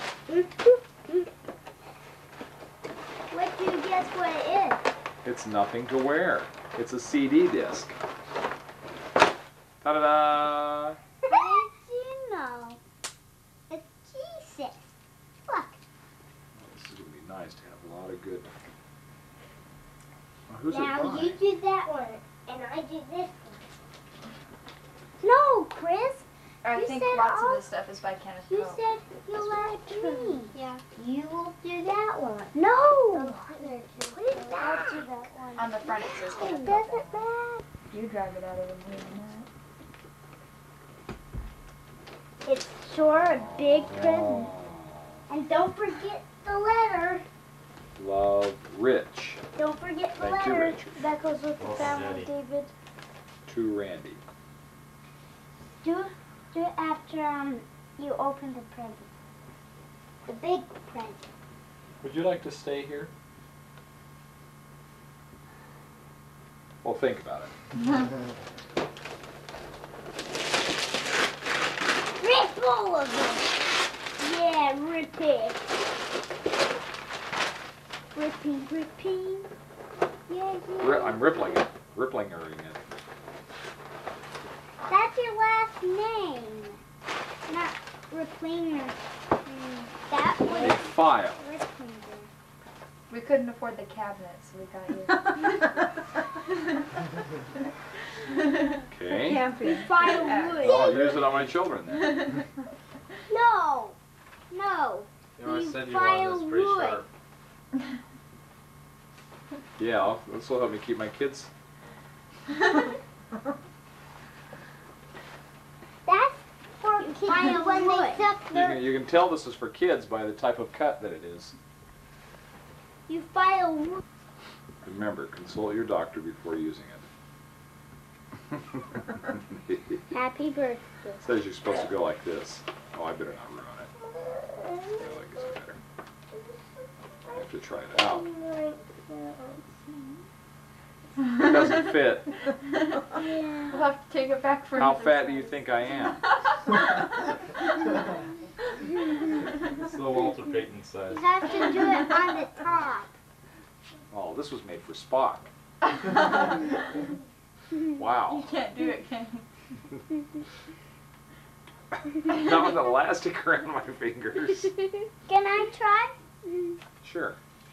What do you guess what it is? It's nothing to wear. It's a C D disc. Ta-da-da! How did you know? It's Jesus. Not a good. Well, who's now it by? you do that one, and I do this one. No, Chris. I you think said lots I'll, of this stuff is by Kenneth You Poe. said you let me. Yeah. You will do that one. No. Put it What is that? I'll do that one. On the front it says It Kenneth Poe. doesn't matter. You drive it out of the way that. It's sure a big present. Oh, And don't forget the letter. love, Rich. Don't forget the Thank you, letter. Richard. That goes with the Oh, family, Daddy. David. To Randy. Do do it after um you open the present. The big present. Would you like to stay here? Well, think about it. Rip all of them. Yeah, rip it. Ripping, ripping. Yeah, yeah. Ri- I'm rippling it. Rippling-ering it. That's your last name. Not Riplinger. That A was file. Riplinger. We couldn't afford the cabinet, so we got you. Okay. Camping. File Well, wood. I'll use it on my children then. No. No. You know, I You said you file wanted this pretty wood. sharp. Yeah, I'll, this will help me keep my kids. That's for kids when they suck You their. can, you can tell this is for kids by the type of cut that it is. You file wood. Remember, consult your doctor before using it. Happy birthday. Says you're supposed to go like this. Oh, I better not ruin it. Yeah, like this is better. I have to try it out. It doesn't fit. We'll have to take it back for How another fat do size. you think I am? It's the Walter Payton size. You have to do it on the top. Oh, this was made for Spock. Wow. You can't do it, can you? Not with elastic around my fingers. Can I try? Sure.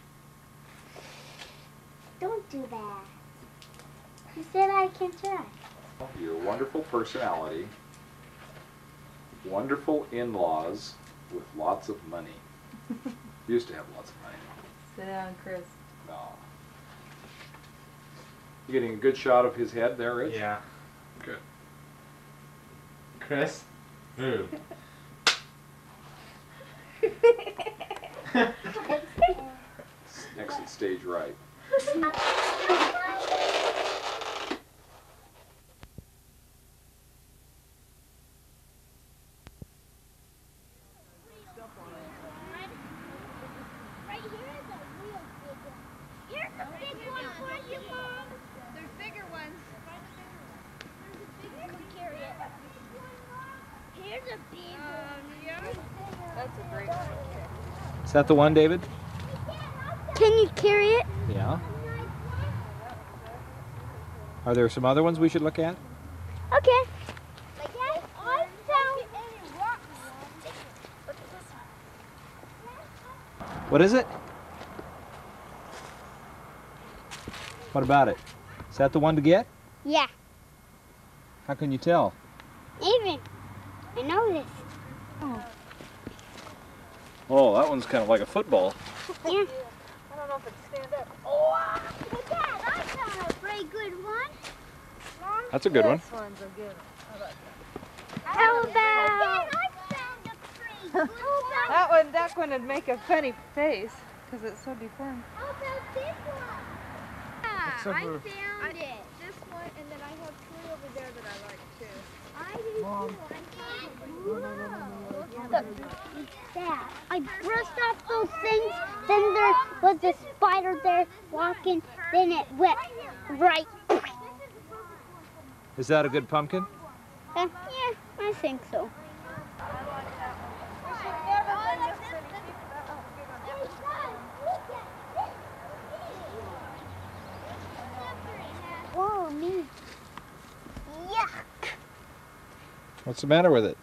Don't do that. You said I can try. Your wonderful personality, wonderful in-laws with lots of money. Used to have lots of money. Sit down, Chris. No. You getting a good shot of his head there, Rich? Yeah. Good. Chris? Move. Exit stage right. Right here is a real big one. Here's a big one for you, Mom. There's bigger ones. There's a big one. You can carry it. Here's a big one. That's a great one. Is that the one, David? Can you carry it? Yeah. Are there some other ones we should look at? Okay. Yes, I found any rocks. Look at this one. What is it? What about it? Is that the one to get? Yeah, How can you tell? even. I know this. Oh, that one's kind of like a football. Yeah. I don't know if it stands up. Oh, look at that. I found a very good one. That's a good one. This one's a good one. How about? I found a pretty good one. That one, that one would make a funny face because it's so deformed. How about this one? Yeah, Except I for- found it. This one, and then I have three over there that I like too. I do Mom. too. I found Look, that. I brushed off those things, then there was a spider there walking, then it went right. Is that a good pumpkin? Uh, yeah, I think so. Whoa, me. Yuck. What's the matter with it?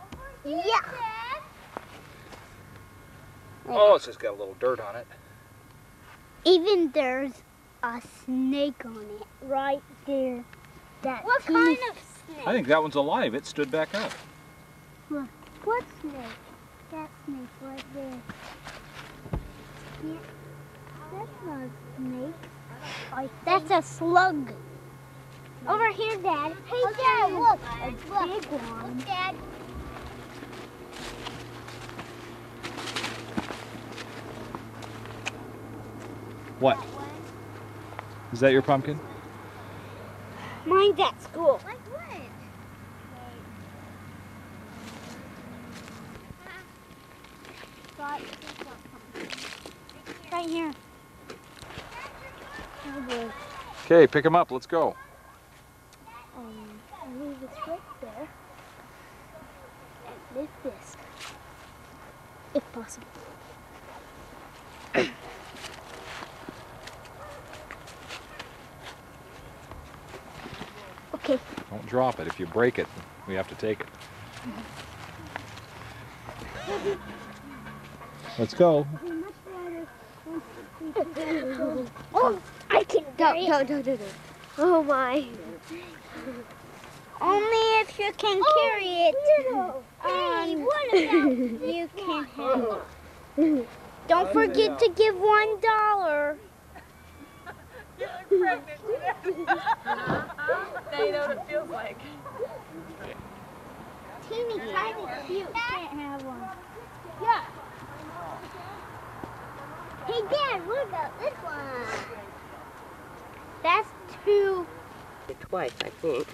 Yuck. Oh, it's just got a little dirt on it. Even there's a snake on it right there. That what kind of snake? I think that one's alive. It stood back up. What, what snake? That snake right there. Yeah, that's not a snake. I that's a slug. Over here, Dad. Hey, okay, Dad, look. A look. Big one. Look, Dad. What? Is that your pumpkin? Mine's at school. Like what? Right here. Okay, pick him up. Let's go. Um, I believe it's right there. And lift this, if possible. Okay. Don't drop it. If you break it, we have to take it. Let's go. Oh, I can carry Go, it. go, go, go, go. Oh my. Only if you can carry it. Hey, Um, what about you can have it? Don't forget to give one dollar. You look pregnant. Now you know what it feels like. Teeny tiny cute. Can't have one. Yeah. Hey, Dad, what about this one? That's two. Twice, I think.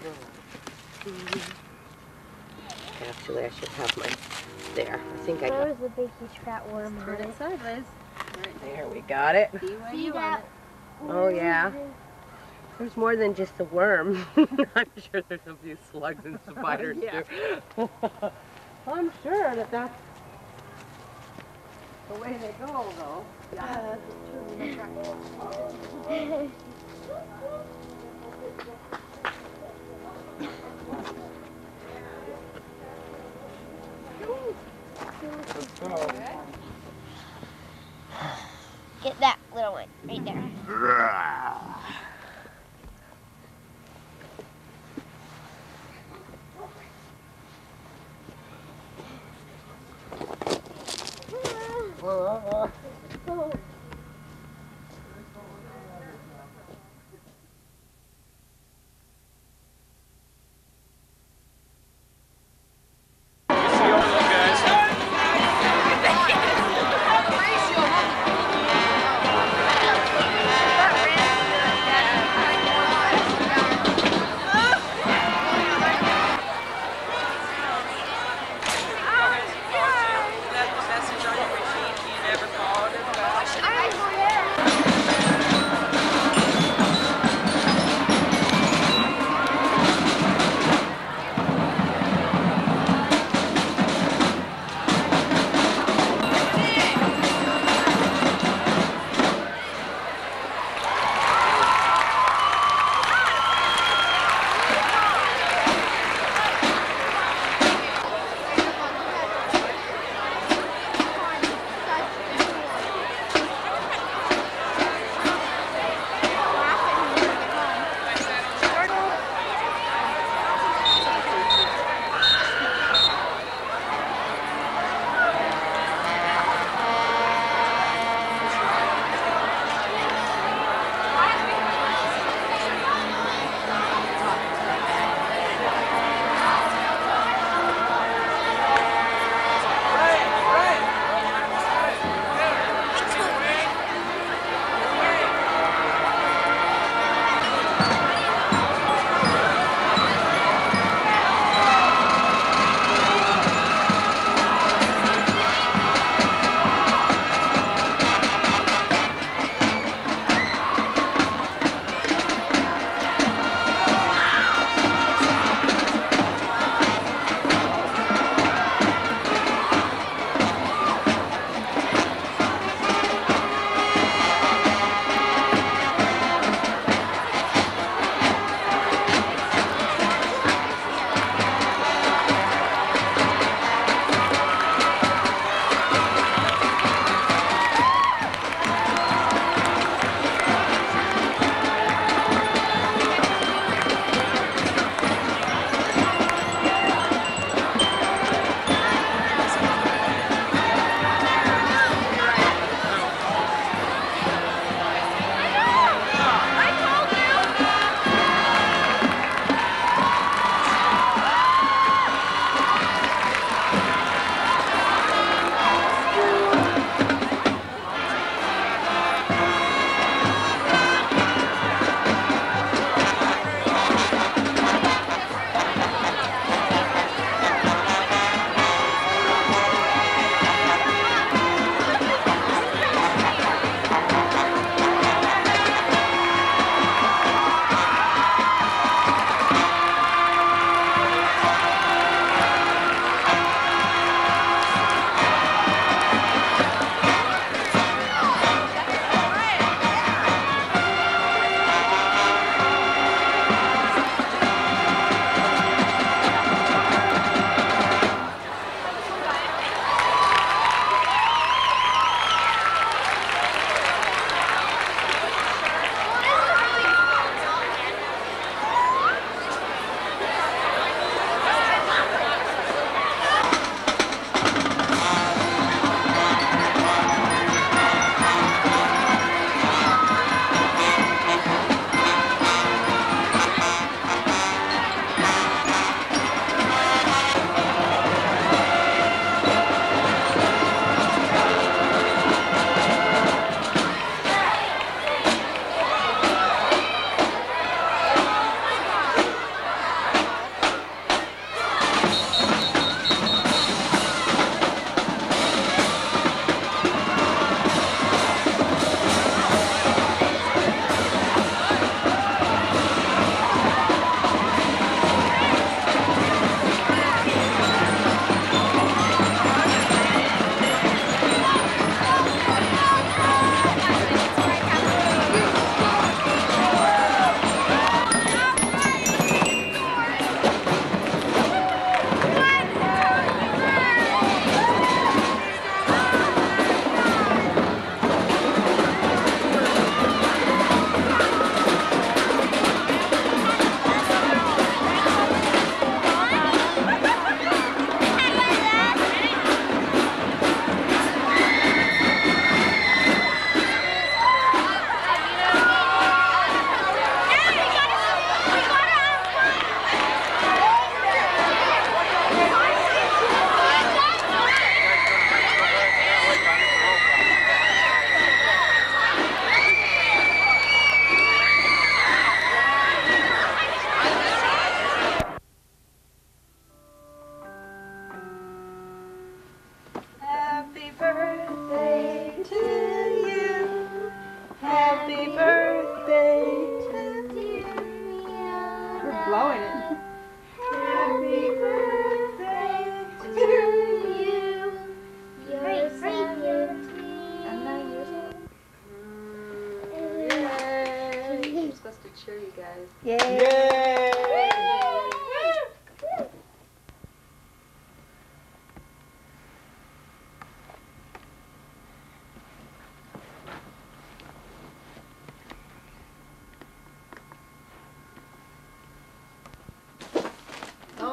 Actually, I should have my there. I think I got There's a big, huge fat worm. Turn it sideways. there. We got it. See where See you want that? it. Oh yeah. There's more than just a worm. I'm sure there's a few slugs and spiders Yeah. too. I'm sure that that's the way they go, though. Yeah, that's true. Let's go. Get that little one right there. Left a message on your machine. You never called.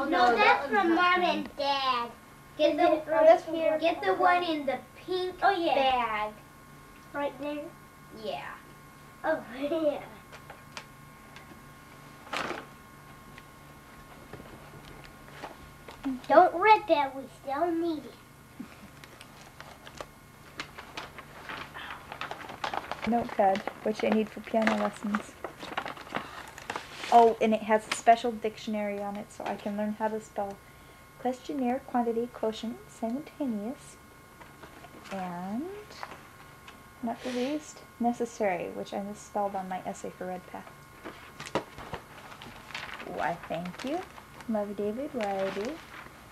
No, that's from Mom and Dad. Get the Oh, that's from here. get the one in the pink Oh, yeah. bag. Right there. Yeah. Oh, yeah. Don't rip that. We still need it. Notepad, which I need for piano lessons. Oh, and it has a special dictionary on it so I can learn how to spell questionnaire, quantity, quotient, simultaneous, and, not the least, necessary, which I misspelled on my essay for Redpath. Why, thank you. Love, David. Why I do.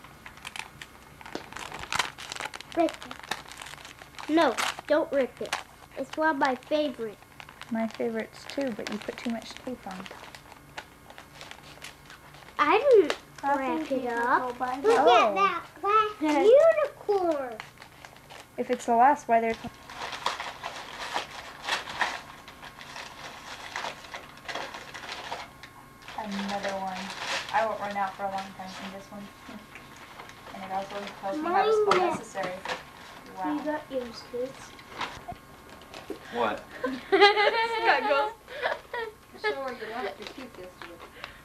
Rip it. No, don't rip it. It's one of my favorites. My favorites too, but you put too much tape on. I didn't wrap it up. Look Oh. at that black unicorn. If it's the last, why there's... Another one. I won't run out for a long time from this one. And it also tells me how to spell Mine. necessary. You Wow. got yours, kids. What? Scott goes. Show her you left your teeth yesterday.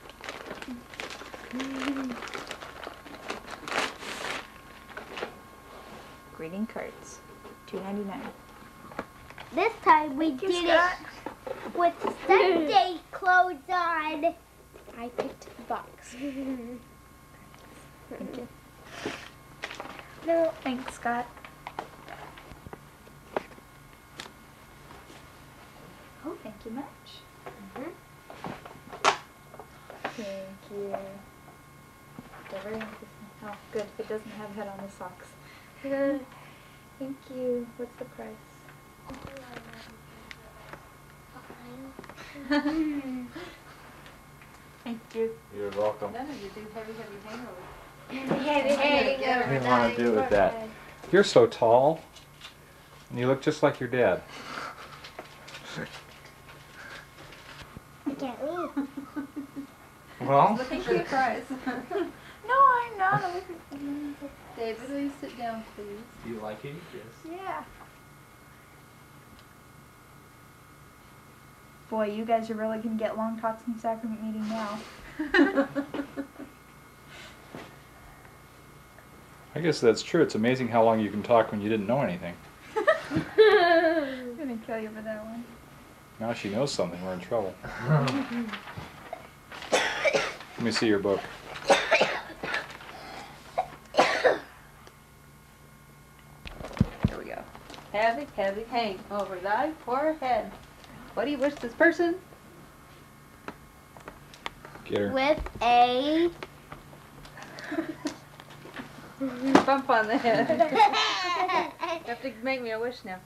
Greeting cards. two ninety-nine. This time we did it with Sunday clothes on. I picked the box. Thank you. No. Thanks, Scott. Oh, thank you much. Mhm. Thank you. Whatever. Oh, good. It doesn't have head on the socks. Thank you. What's the price? Thank you. You're welcome. None of you do heavy, heavy hangovers. Heavy, heavy, What do you want to do with that? You're so tall, and you look just like your dad. Look at me. Well, Looking for the prize. No, I'm not. David, will you sit down, please? do you like it? Yes. Yeah. Boy, you guys are really going to get long talks in sacrament meeting now. I guess that's true. It's amazing how long you can talk when you didn't know anything. I'm going to kill you for that one. Now she knows something. We're in trouble. Let me see your book. Here we go. Heavy, heavy hang over thy forehead. What do you wish this person? Get her. With a Bump on the head. You have to make me a wish now.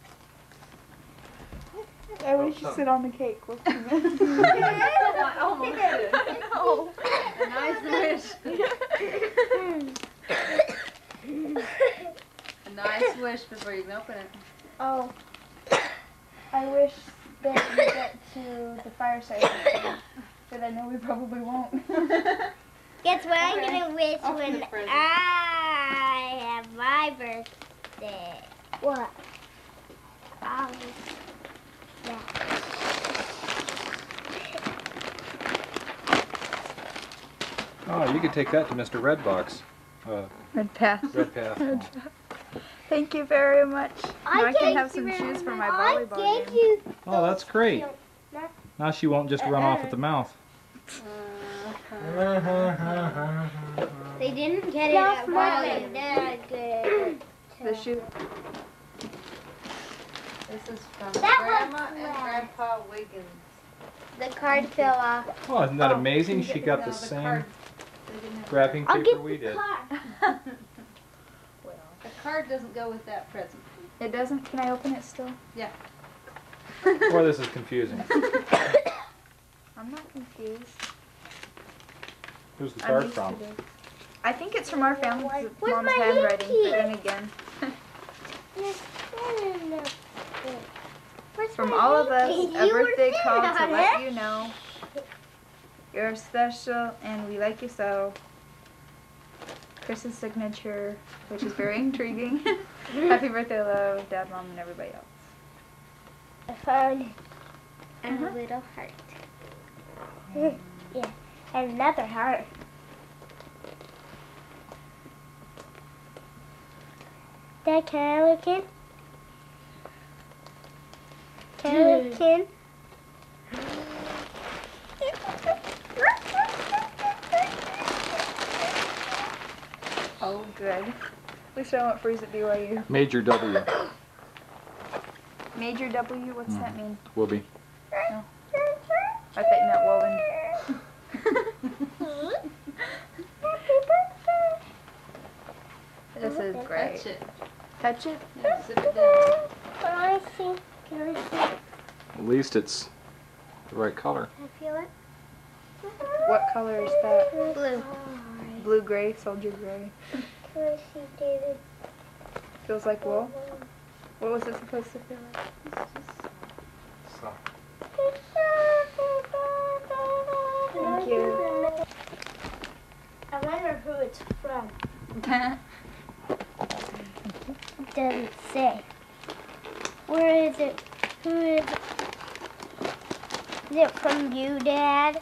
I wish you sit on the cake. What's the I almost did. No. A nice wish. A nice wish before you can open it. Oh. I wish that we get to the fireside system, but I know we probably won't. Guess what I'm Okay. gonna wish Open when the present. I have my birthday. What? Um, yeah. Oh, you could take that to Mister Redbox. Uh, Red path. Redpath. Thank you very much. I now I can gave have some you- shoes for my I volleyball gave game. you Oh, that's great. Now she won't just run off at the mouth. They didn't get it That's at my Molly. They're good. The shoe. This is from That Grandma one's and red. Grandpa Wiggins. The card fell off. Oh, isn't that Oh, amazing? you She get- got No, the the same card. They didn't have wrapping I'll paper get we the did. card. Well, the card doesn't go with that present. It doesn't? Can I open it still? Yeah. Boy, this is confusing. I'm not confused. Who's the I'm card used from? to this. I think it's from our family because it's Where's mom's my handwriting, hanky? but then again. Where's From my all of us, hanky? a You were birthday sitting call to on let it. you know you're special and we like you so. Chris's signature, which is very intriguing. Happy birthday, love, Dad, Mom, and everybody else. I found Uh-huh. a little heart. Yeah, and another heart. Dad, can I look in? Can I look in? Oh, good. At least I won't freeze at B Y U. Major W. Major W, what's Mm. that mean? Will be. No. I thought you meant Woven. This is great. Touch it. Touch it? Yeah, sit it down. Can I see? Can I see? At least it's the right color. Can I feel it? What color is that? Blue. Blue gray, soldier gray. Can I see, David? Feels like wool. What was it supposed to feel like? Thank you. I wonder who it's from. It doesn't say. Where is it? Who is it? Is it from you, Dad?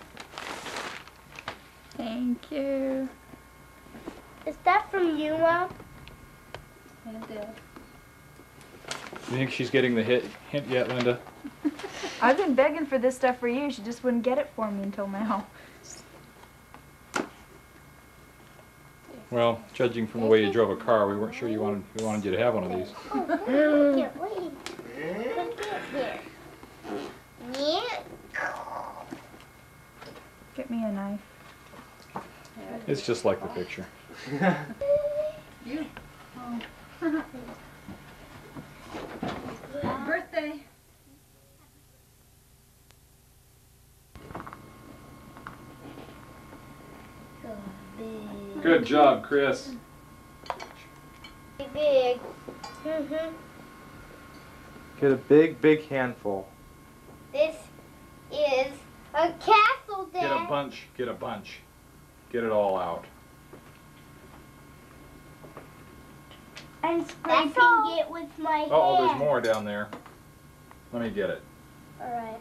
Thank you. Is that from you, Mom? And Dad. You think she's getting the hit, hint yet, Linda? I've been begging for this stuff for years. She just wouldn't get it for me until now. Well, judging from the way you drove a car, we weren't sure you wanted we wanted you to have one of these. Oh, I can't wait. Put it here. Yeah. Get me a knife. It's just like the picture. You. Oh. Happy birthday. Good job, Chris. Big. Mm-hmm. Get a big, big handful. This is a castle, Dad. Get a bunch. Get a bunch. Get it all out. I'm scraping it with my hand. Oh, there's more down there. Let me get it. All right.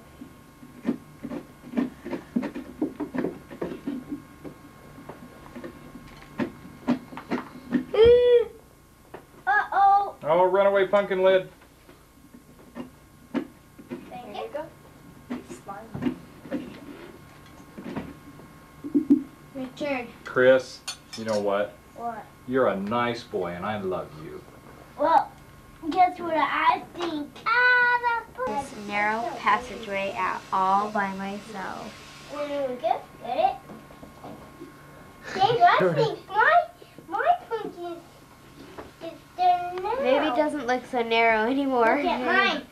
Uh-oh. Oh, runaway pumpkin lid. Thank you. Richard. Chris, you know what? What? You're a nice boy and I love you. Well, guess what I think? Ah, that's this narrow passageway out all by myself. Mm, good. Get it? Dave, I think my my pumpkin is there now. Maybe it doesn't look so narrow anymore. Look at mine.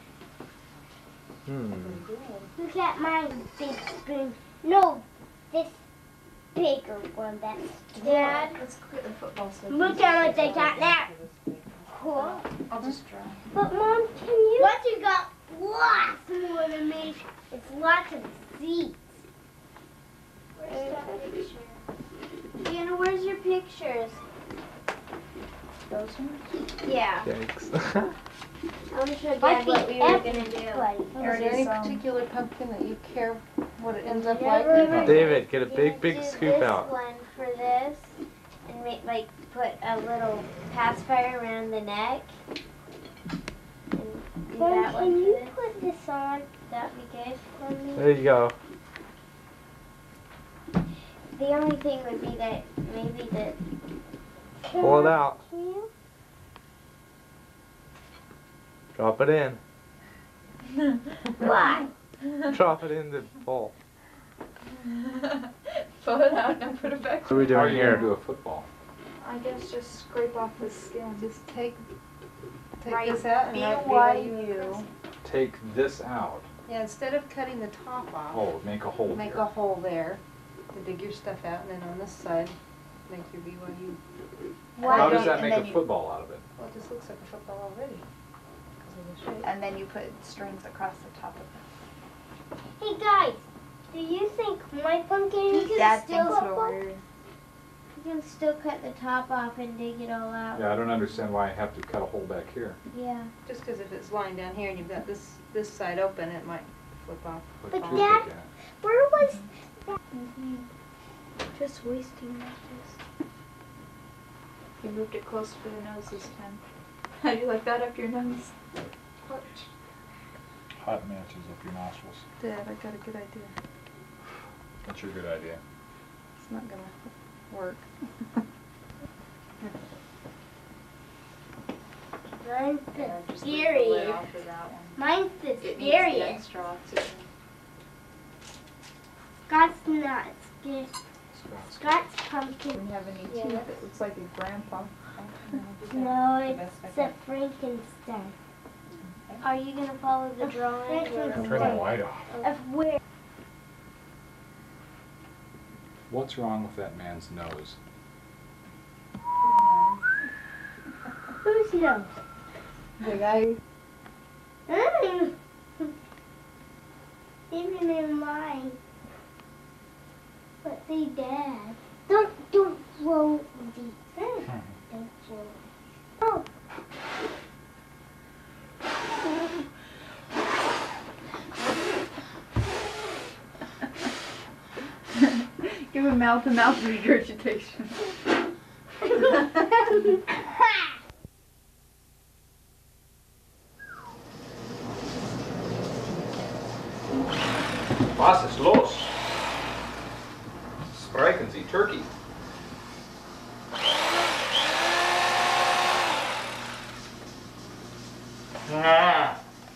Hmm. Look at mine, big spoon. No, this bigger one. That's Dad. Let's quit the football stuff. Look at what they got now. Cool. I'll just try. But Mom, can you? What you got? Lots more than me. It's lots of seats. Where's that picture? Deanna, where's your pictures? Those ones? Yeah. Yikes. I want to show Dad what we were gonna do. Is there any particular pumpkin that you care what it ends up like? Never- David, get a big, Do big this scoop out. one for this, and make like put a little pacifier around the neck. And do Mom, that can one you for this. put this on? That'd be good for me. There you go. The only thing would be that maybe that. Pull it out. Can you? Drop it in. Why? Drop it in the bowl. Pull it out and put it back. What are we How are doing you gonna here? do a football? I guess just scrape off the skin. Just take, take Right, this out and B write Y B Y U. U. Take this out. Yeah, instead of cutting the top off, Oh, make a hole make here. a hole there to dig your stuff out, and then on this side, make your B Y U. How does that And make then a you- football out of it? Well, it just looks like a football already. 'Cause of the shape. And then you put strings across the top of it. Hey guys, do you think my pumpkin is Dad still thinks football? we're You can still cut the top off and dig it all out. Yeah, I don't understand why I have to cut a hole back here. Yeah. Just because if it's lying down here and you've got this this side open, it might flip off. But Dad, where was that? Mm-hmm. Just wasting like this. You moved it close to the nose this time. How do you like that up your nose? What? Hot matches up your nostrils. Dad, I got a good idea. What's your good idea? It's not gonna work. Mine's the Yeah, just leave the lid scariest. off for that one. Mine's the It needs the scariest. extra oxygen. Scott's not scared. Scott's pumpkin. We have any Yeah. teeth. It looks like a grandpa. No, it's a Frankenstein. Are you gonna follow the drawing? Turn the light off. Of where? What's wrong with that man's nose? Whose nose? The guy. Mm. Even in mine. But see, Dad. Don't don't throw the. Mm. Don't throw. Oh. Give him mouth-to-mouth regurgitation. Was ist los? Sprechen Sie Turkey? Ah.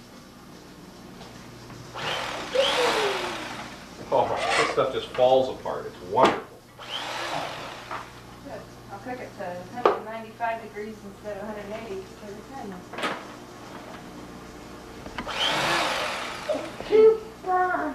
Oh, this stuff just falls apart. It's wonderful. Good. I'll cook it to one hundred ninety-five degrees instead of one hundred eighty every time. Super.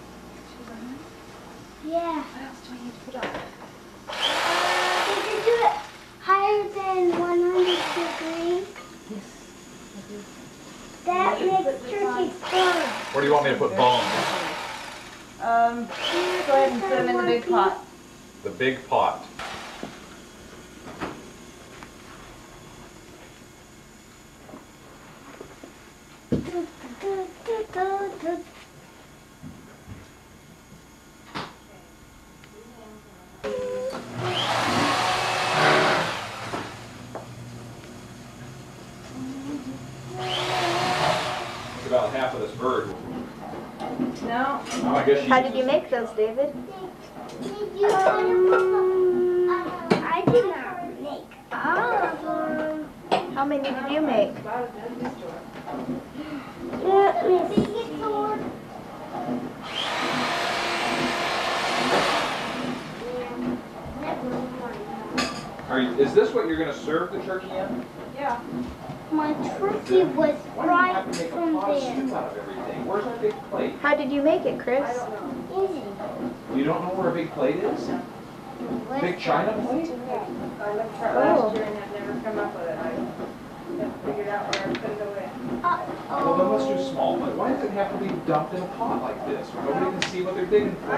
Yeah. What else do I need to put on? Did you do it higher than one hundred degrees? Yes, I do. That makes turkey fun. Where do you want me to put bones? Um, go ahead and put them in the big pot. The big pot. That's about half of this bird. No. Oh, I guess How did you make those, David? Um, I did not make all of them. How many did you make? Let me see. Are you, is this what you're going to serve the turkey in? Yeah. My turkey was Why do you right have to make a from pot of there. stew out of everything? Where's our big plate? How did you make it, Chris? Easy. You don't know where a big plate is? Big china plate? I looked for it last year and had never come up with it. I haven't figured out where I put it away. Well, then let's do small plate. Why does it have to be dumped in a pot like this where nobody can see what they're digging for?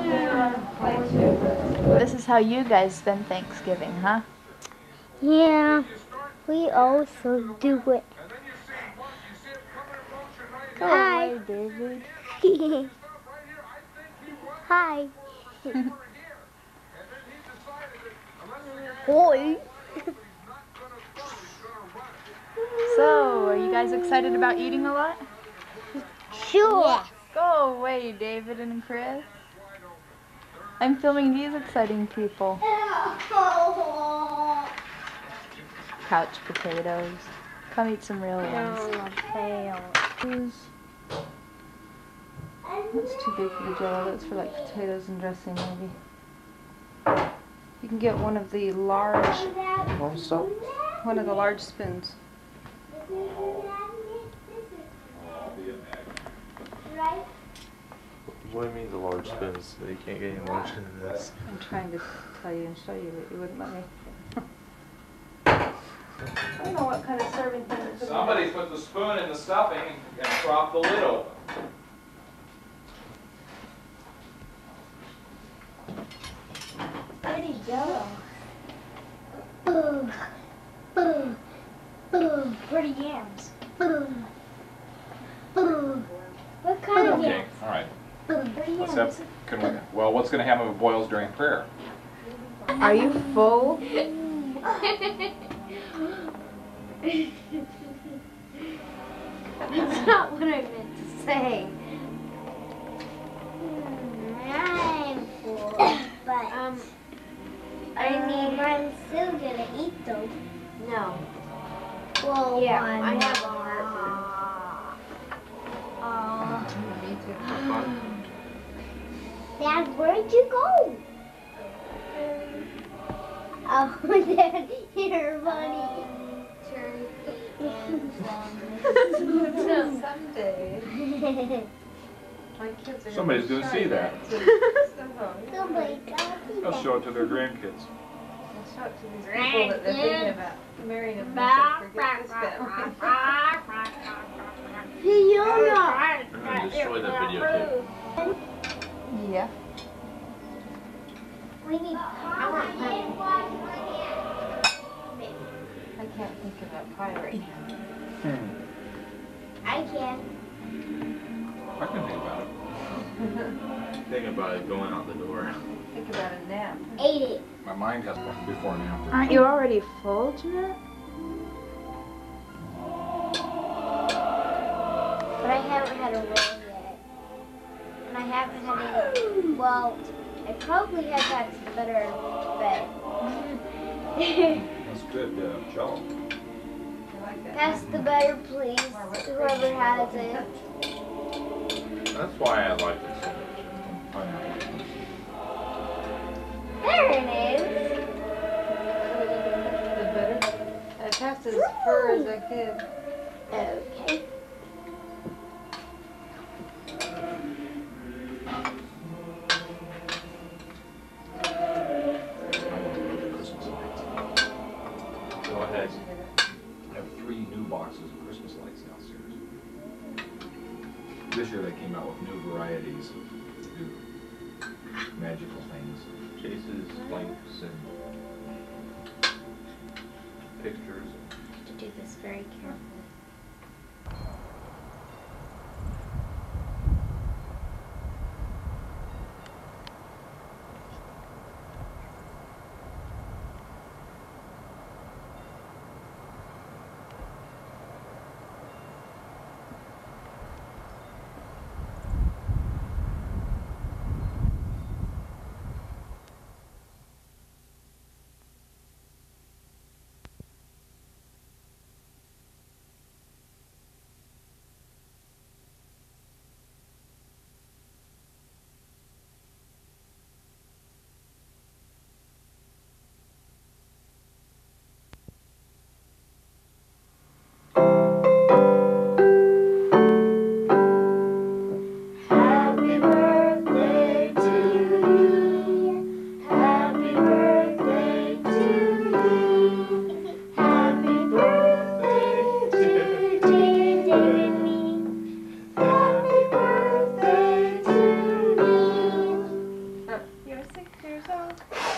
This is how you guys spend Thanksgiving, huh? Yeah, we also do it. Go Hi. away, David. Hi. Boy. So, are you guys excited about eating a lot? Sure. Go away, David and Chris. I'm filming these exciting people. Couch potatoes. Come eat some real ones. That's too big for the jello. That's for like potatoes and dressing, maybe. You can get one of the large, one of the large spoons. Right? What do you mean the large spoons? You can't get any larger than this. I'm trying to tell you and show you, but you wouldn't let me. I don't know what kind of serving thing it's Somebody put the spoon in the stuffing and prop the lid open. Pretty jello. Boom. Boom. Boom. Where are the yams? Boom. Boom. What kind of Okay, yams? all right. Boom. Where are the Let's yams? have, can we, well, what's going to happen with boils during prayer? Are you full? That's not what I meant to say. I'm full, but Um, I mean, I'm still gonna eat them. no. Well, Yeah, one I have more. Uh, Me too. Dad, where'd you go? Oh, Dad, you're funny. Someday. My kids are Somebody's gonna going to see that. Somebody got me. They'll show it to their grandkids. I'll show it to these people that they're thinking about marrying a mess and forget this family. Fiona. I'm gonna destroy that videotape. Yeah. We need power. I can't think of that pie right now. I can. I can think about it. Think about it going out the door. Think about a nap. Ate it. My mind has one before and after. Aren't you already full, Jeanette? But I haven't had a roll yet. And I haven't had any. Well, I probably have had some better bed. That's good, uh, Jello. I like that. Pass the butter, please. Whoever has it. That's why I like it so much. Pineapple. There it is. The better. I passed as fur as I could. Okay. Go ahead. I have three new boxes of Christmas lights downstairs. This year they came out with new varieties of new magical things. Chases, links, and pictures. to do this very carefully. Happy birthday to you. Happy birthday to you. Happy birthday to dear David me. Happy birthday to me. You're six years old.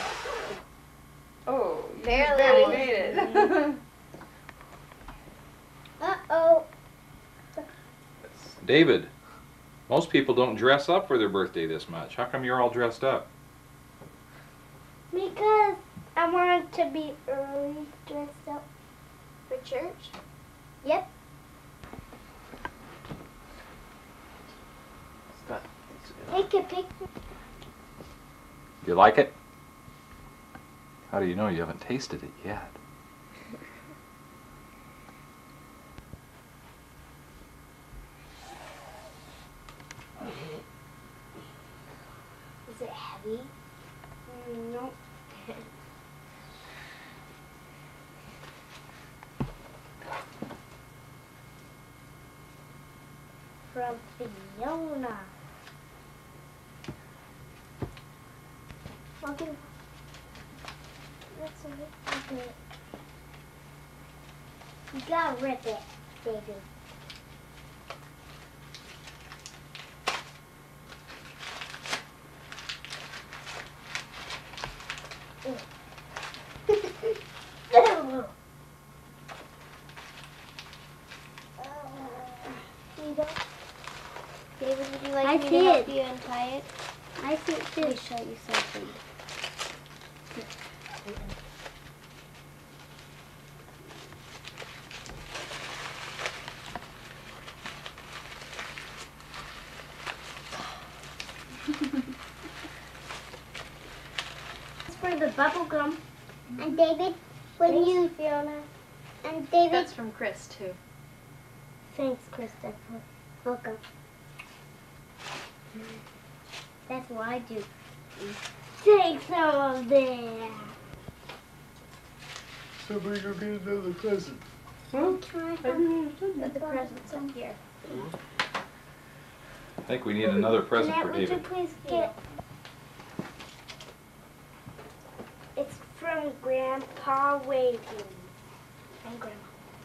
Oh, you Barely. barely made it. Uh-oh. David, most people don't dress up for their birthday this much. How come you're all dressed up? Because I wanted to be early dressed up for church. Yep. Take a picture. You like it? How do you know you haven't tasted it yet? Is it heavy? Mm, no. From Fiona. Okay. That's it. Okay. You gotta rip it, baby. I me see to help it. you untie it? I see it too. Let me show you something. It's for the bubble gum. And David, when Thanks, you Fiona. and David. That's from Chris too. Thanks, Christopher. Welcome. That's what I do. Take some of that. Somebody go get another present. Can I have Put the presents up here. I think we need another present Jeanette, for would you David. please get? It's from Grandpa Wavy. And Grandma.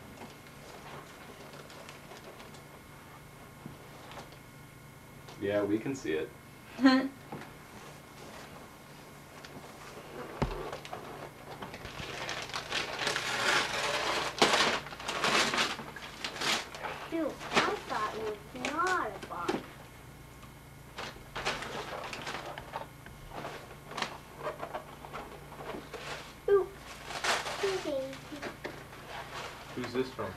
Yeah, we can see it. Dude, I thought it was not a box. Ooh, Who's this from?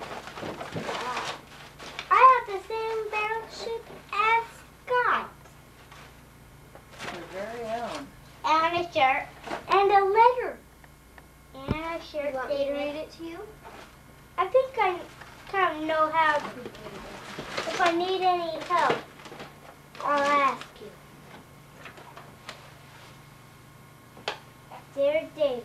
I have the same battleship as Scott. Your very own. And a shirt. And a letter. And a shirt. You want me to read it to you? I think I kind of know how to. If I need any help, I'll ask you. Dear David.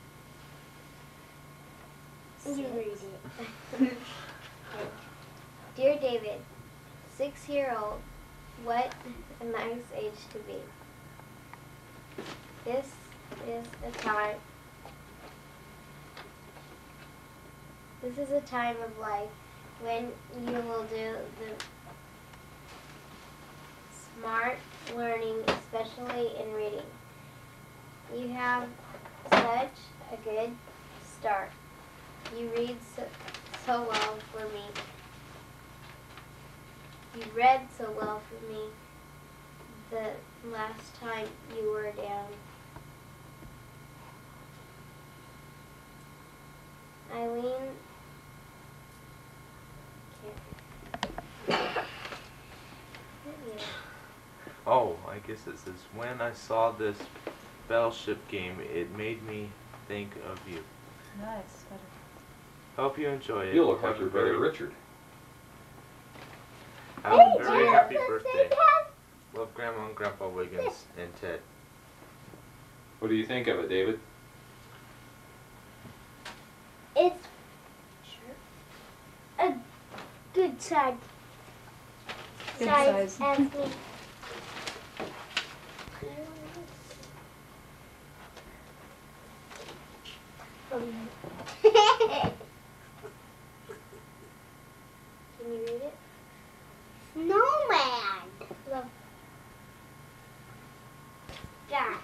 You read it. Dear David, six-year-old, what a nice age to be. This is a time. This is a time of life when you will do the smart learning, especially in reading. You have such a good start. You read so, so well for me. You read so well for me the last time you were down. Eileen. Oh, I guess it says, when I saw this Battleship game, it made me think of you. Nice. Hope you enjoy it. You look Have like a you're very very- Richard. Have a very happy birthday. Love Grandma and Grandpa Wiggins and Ted. What do you think of it, David? It's a good size. Good size. size. As me. Can you read it? Snowman. Love. God.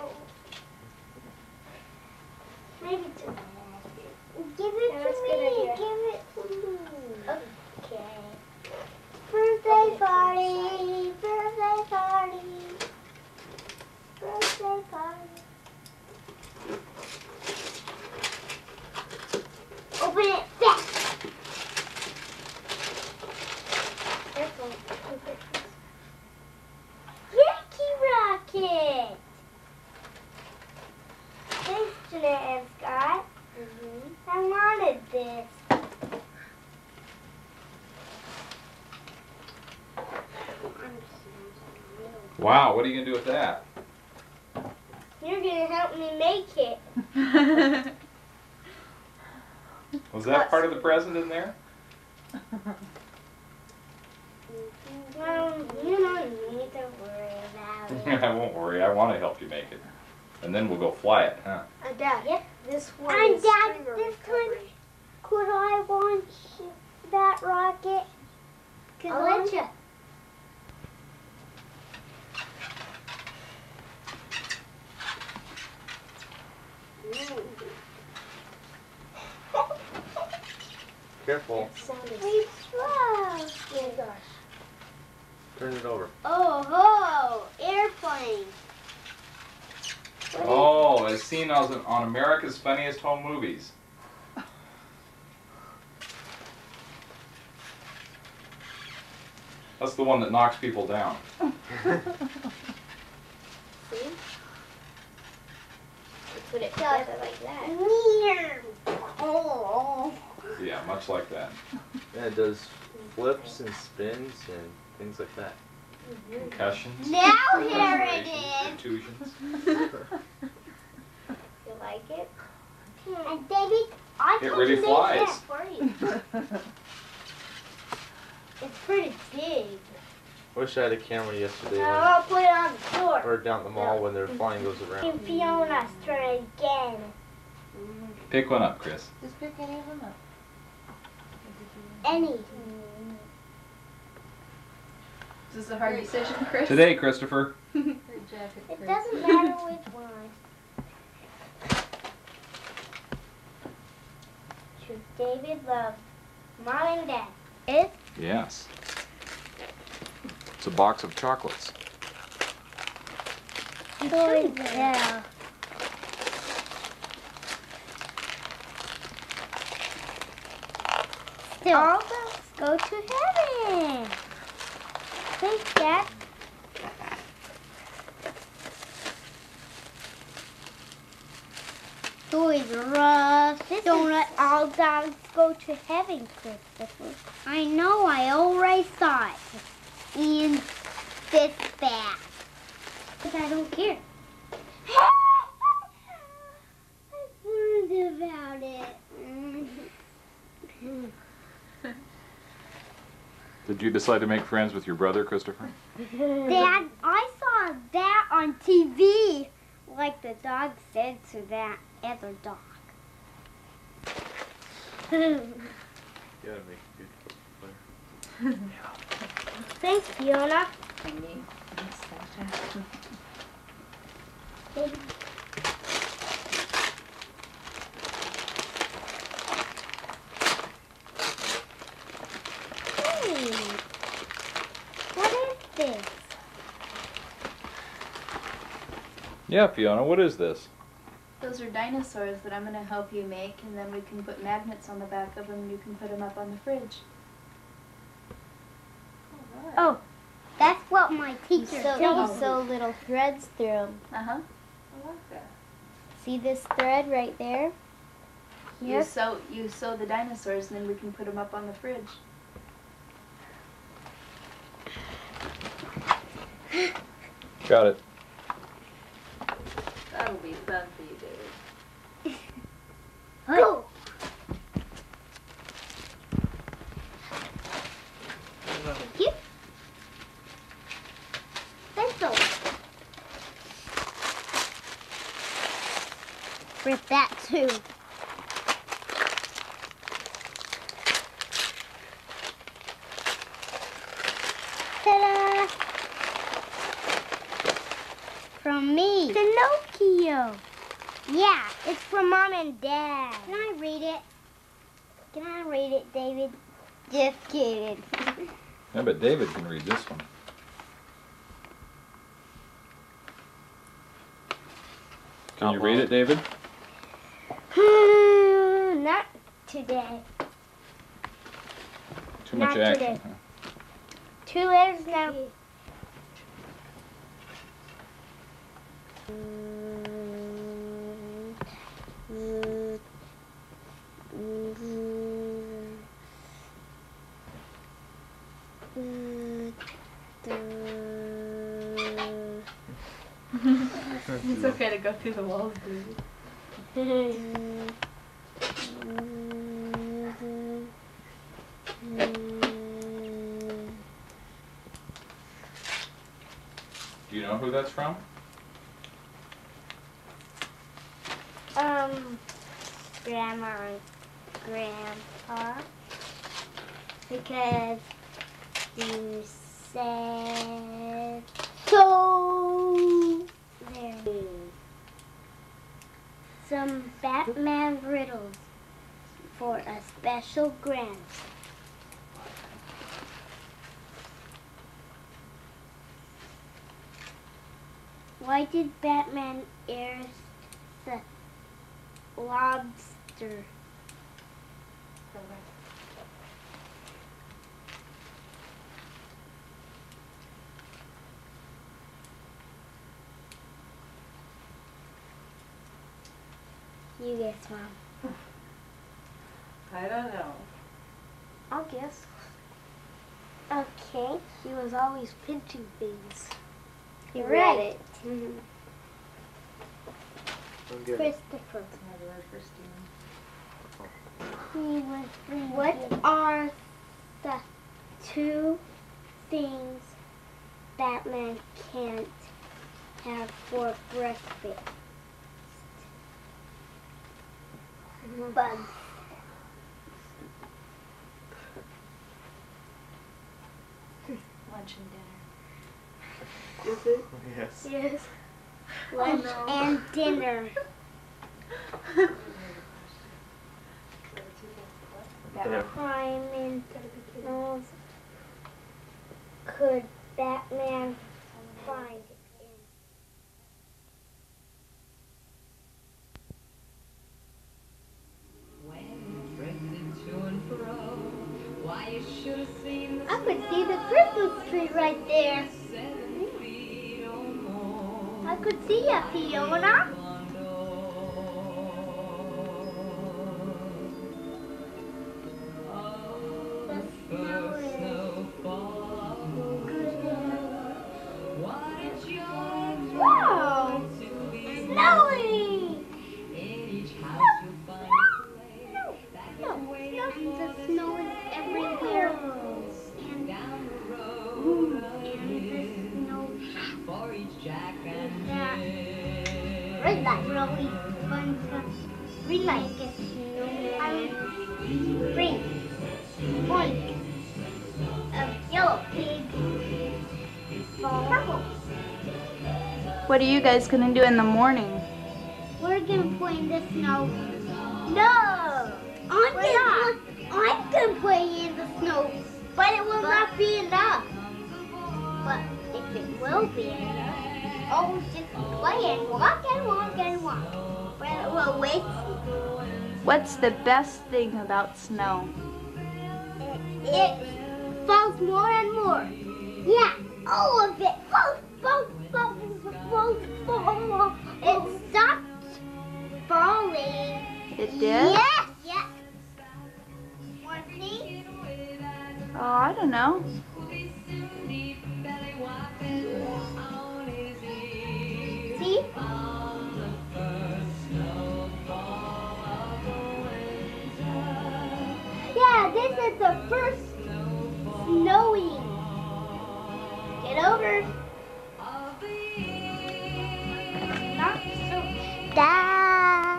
Maybe to Give it Yeah, to that's a me. good idea. Give it to me. Okay. Birthday party. Birthday party. Birthday party. Open it fast. Careful. Yankee Rocket. Thanks, Jeanette and Scott. Mm-hmm. I wanted this. Wow, what are you going to do with that? You're going to help me make it. Was that part of the present in there? Well, you don't need to worry about it. I won't worry, I want to help you make it. And then we'll go fly it, huh? Uh, Dad, Yep, this one and is Dad, streamer this recovery. time, could I launch that rocket? Could I'll I- let you. Careful. Be slow. Oh gosh. Turn it over. Oh, ho! Airplane. Oh, as seen as on America's Funniest Home Movies. That's the one that knocks people down. See? Put it together like that. Oh. Yeah, much like that. Yeah, it does flips and spins and things like that. Concussions. Now here it is. Contusions. You like it? And David, I It can really make flies. that for you. It's pretty big. Wish I had a camera yesterday Now when, I'll put it on the floor. or down at the mall when they're flying those around. And Fiona's turn again. Pick one up, Chris. Just pick any of them up. Any. Is this a hard decision, Chris? Today, Christopher. It doesn't matter which one. Should David love Mom and Dad? It? Yes. It's a box of chocolates. Holy cow. Still, all those go to heaven. Thanks, Dad. Toys R Us. Don't let all dogs go to heaven, Christopher. I know, I already saw it. Ian sits back. But I don't care. I learned about it. Did you decide to make friends with your brother, Christopher? Dad, I saw that on T V. Like the dog said to that other dog. You gotta make a good football player. Thanks, Fiona. Hey, what is this? Yeah, Fiona, what is this? Those are dinosaurs that I'm going to help you make, and then we can put magnets on the back of them and you can put them up on the fridge. Oh, that's what my teacher So told you me. sew little threads through them. Uh-huh. I like that. See this thread right there? You sew, you sew the dinosaurs and then we can put them up on the fridge. Got it. That'll be fun for you, David. Go! Thank you. Pencil. Rip that too. Ta-da! From me. Pinocchio. Yeah, it's from Mom and Dad. Can I read it? Can I read it, David? Just kidding. I bet David can read this one. Can you read it, David? Not today. Too much Not action. today. Two letters now. It's okay to go through the walls, baby. Do you know who that's from? Um, Grandma and Grandpa. Because you said so. There. Some Batman riddles for a special grandson. Why did Batman arrest the lobster? You guess, Mom. I don't know. I'll guess. Okay. He was always pinching things. You Right. read it. Mm-hmm. Don't get it. Christopher. Another word for Steven. He was what are the two things Batman can't have for breakfast? Bugs. Lunch and dinner. Is it? Yes. Yes. Lunch and dinner. Yeah. Criminals could Batman find in? I could see the Christmas tree right there. I could see ya, Fiona. The snow is good. Wow! Snowing! No, no, the snow is everywhere. And, ooh, and the snow is that. Red light, really fun stuff. Green light gets snowman. Green, white, a yellow pig, purple. What are you guys gonna do in the morning? We're gonna play in the snow. No! I'm gonna, I'm gonna play in the snow, but it will not be enough. But if it will be enough, oh, just play and walk and walk and walk. But it will wait. What's the best thing about snow? It, it falls more and more. Yeah, all of it. Falls, falls, falls, falls, falls. It stopped falling. It did? Yes. Yes. Want to see? Oh, I don't know. See? Yeah, this is the first snowing. Get over. Not so. Da.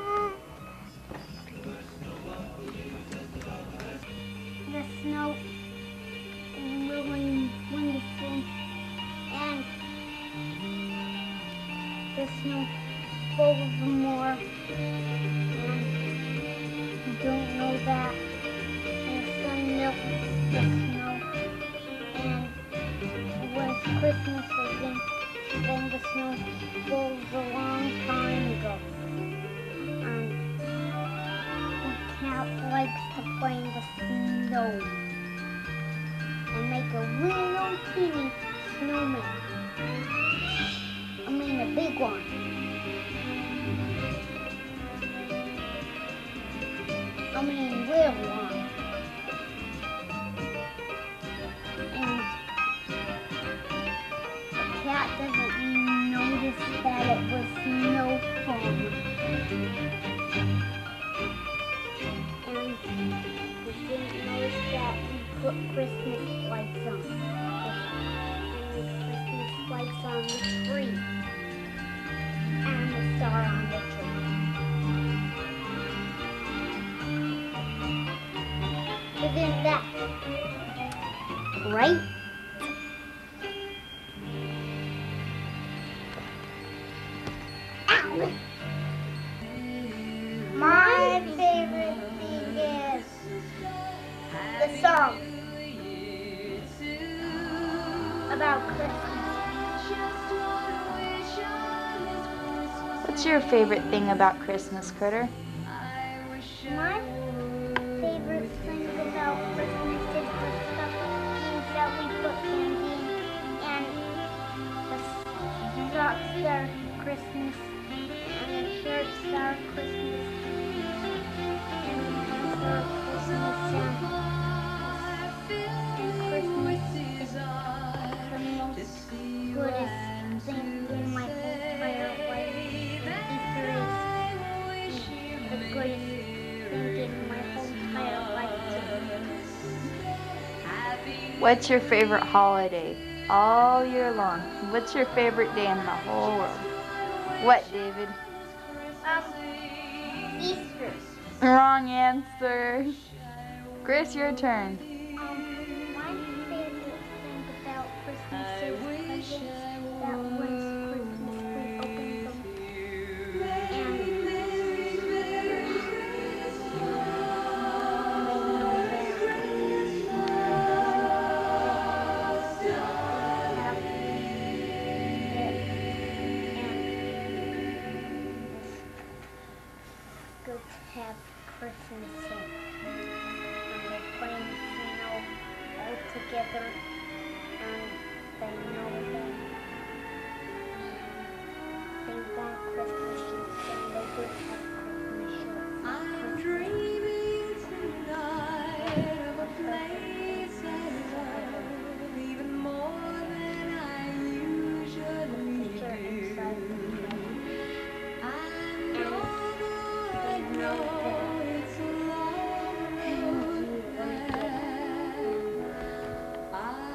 The snow is really wonderful, and the snow falls more. And you don't know that. And the sun melts the snow. And when it's Christmas again, then the snow falls a long time ago. And the cat likes to play in the snow and make a little teeny snowman. I mean a big one. I mean little one. And the cat doesn't notice that it was snow falling. And we didn't notice that we put Christmas lights on. And the Christmas lights on the tree. And the star on the tree. Isn't that right? Ow! My favorite thing is the song about Christmas. What's your favorite thing about Christmas, Critter? My favorite thing about Christmas is the stuff means that we put candy in, and the socks are Christmas, and the shirts are Christmas, and the hats are Christmas, and, and Christmas is the most goodest thing in my whole entire life. Easter is the goodest thing in my whole entire life too. What's your favorite holiday all year long? What's your favorite day in the whole world? What, David? Um, Easter. Wrong answer. Chris, your turn. Um, my favorite thing about Christmas is presents that once Christmas we open them. And good to have Christmas and, and they're playing Santa all together and they know that they want Christmas shoes and they do have Christmas shoes. I'm dreaming tonight of a place I love even more than I usually do. I know I know it's a long road back. I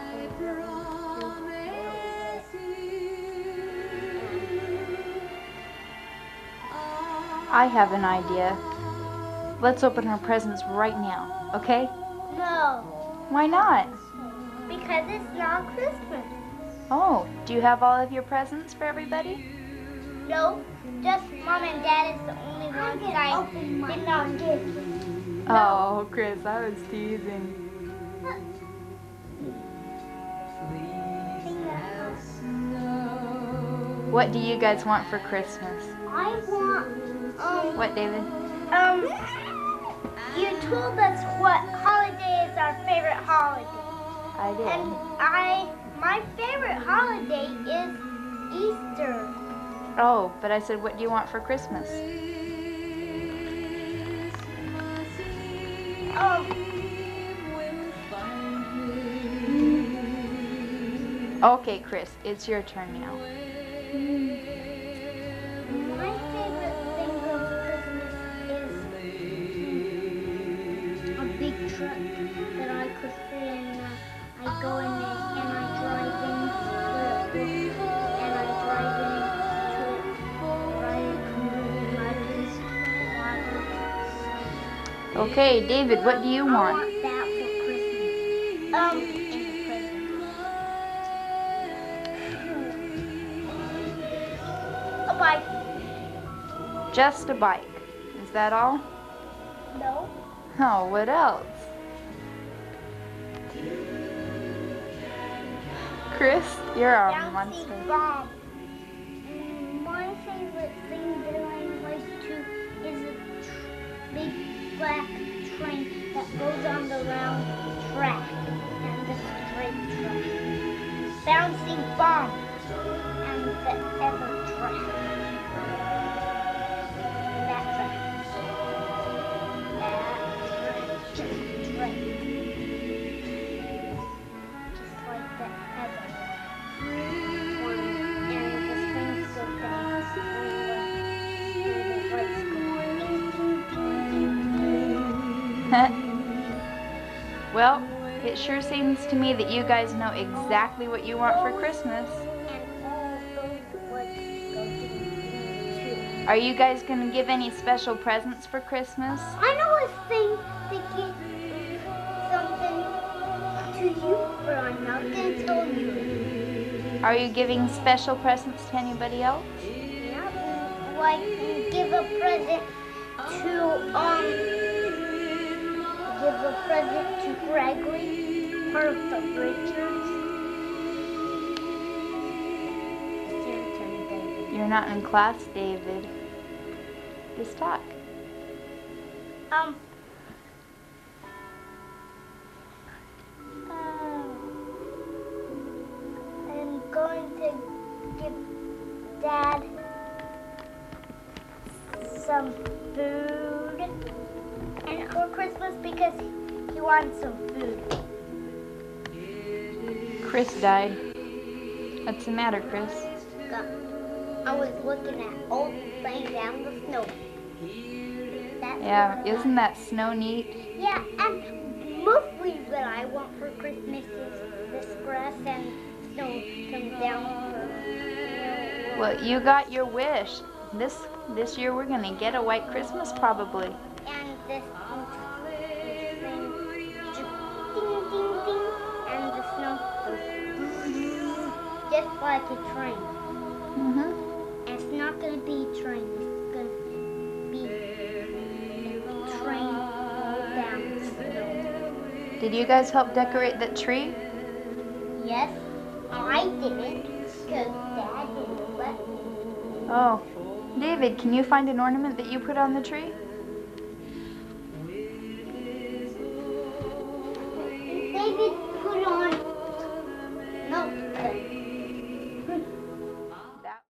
promise you. I have an idea. Let's open our presents right now, okay? No, Why not? because it's not Christmas. Oh, do you have all of your presents for everybody? No, just Mom and Dad is the only ones that I did not give. Oh, Chris, I was teasing. What do you guys want for Christmas? I want, um, What, David? um, you told us what holiday is our favorite holiday. I did. And I, my favorite holiday is Easter. Oh, but I said, what do you want for Christmas? Um, Okay, Chris, it's your turn now. my favorite thing of Christmas is a big truck that I could fit in. Uh, I go in it and I drive into it, and I drive into it, right, water. Okay, David, what do you I want? want that for Christmas. Um, a bike. Just a bike. Is that all? No. Oh, what else? Chris, you're a Bouncy monster. bomb. My favorite thing that I like to is a tr big black train that goes on the round track and the straight track. Bouncing bomb and the ever track. That track. That track. Just track. Just like the ever one. And the strings go down and the lights go ding, ding, ding, ding, ding. Well, it sure seems to me that you guys know exactly what you want for Christmas. Are you guys going to give any special presents for Christmas? I know a thing to give something to you, but I'm not going to tell you. Are you giving special presents to anybody else? Yeah, like give a present to, um, give a present to Gregory, part of the Richards. It's your turn, David. You're not in class, David. Just talk. Um. uh, I'm going to give Dad some food and for Christmas because he wants some food. Chris died. What's the matter, Chris? I was looking at old things down the snow. That's Yeah, what I isn't that snow neat? want. Yeah, and mostly what I want for Christmas is this grass and snow comes down. Well, you got your wish. This this year we're gonna get a white Christmas probably. And this thing, ding, ding, ding, and the snow goes just like a train. Mm-hmm. And it's not gonna be a train. It's gonna be a train down the snow. Did you guys help decorate that tree? Yes, I didn't, because Dad didn't let me. Oh. David, can you find an ornament that you put on the tree?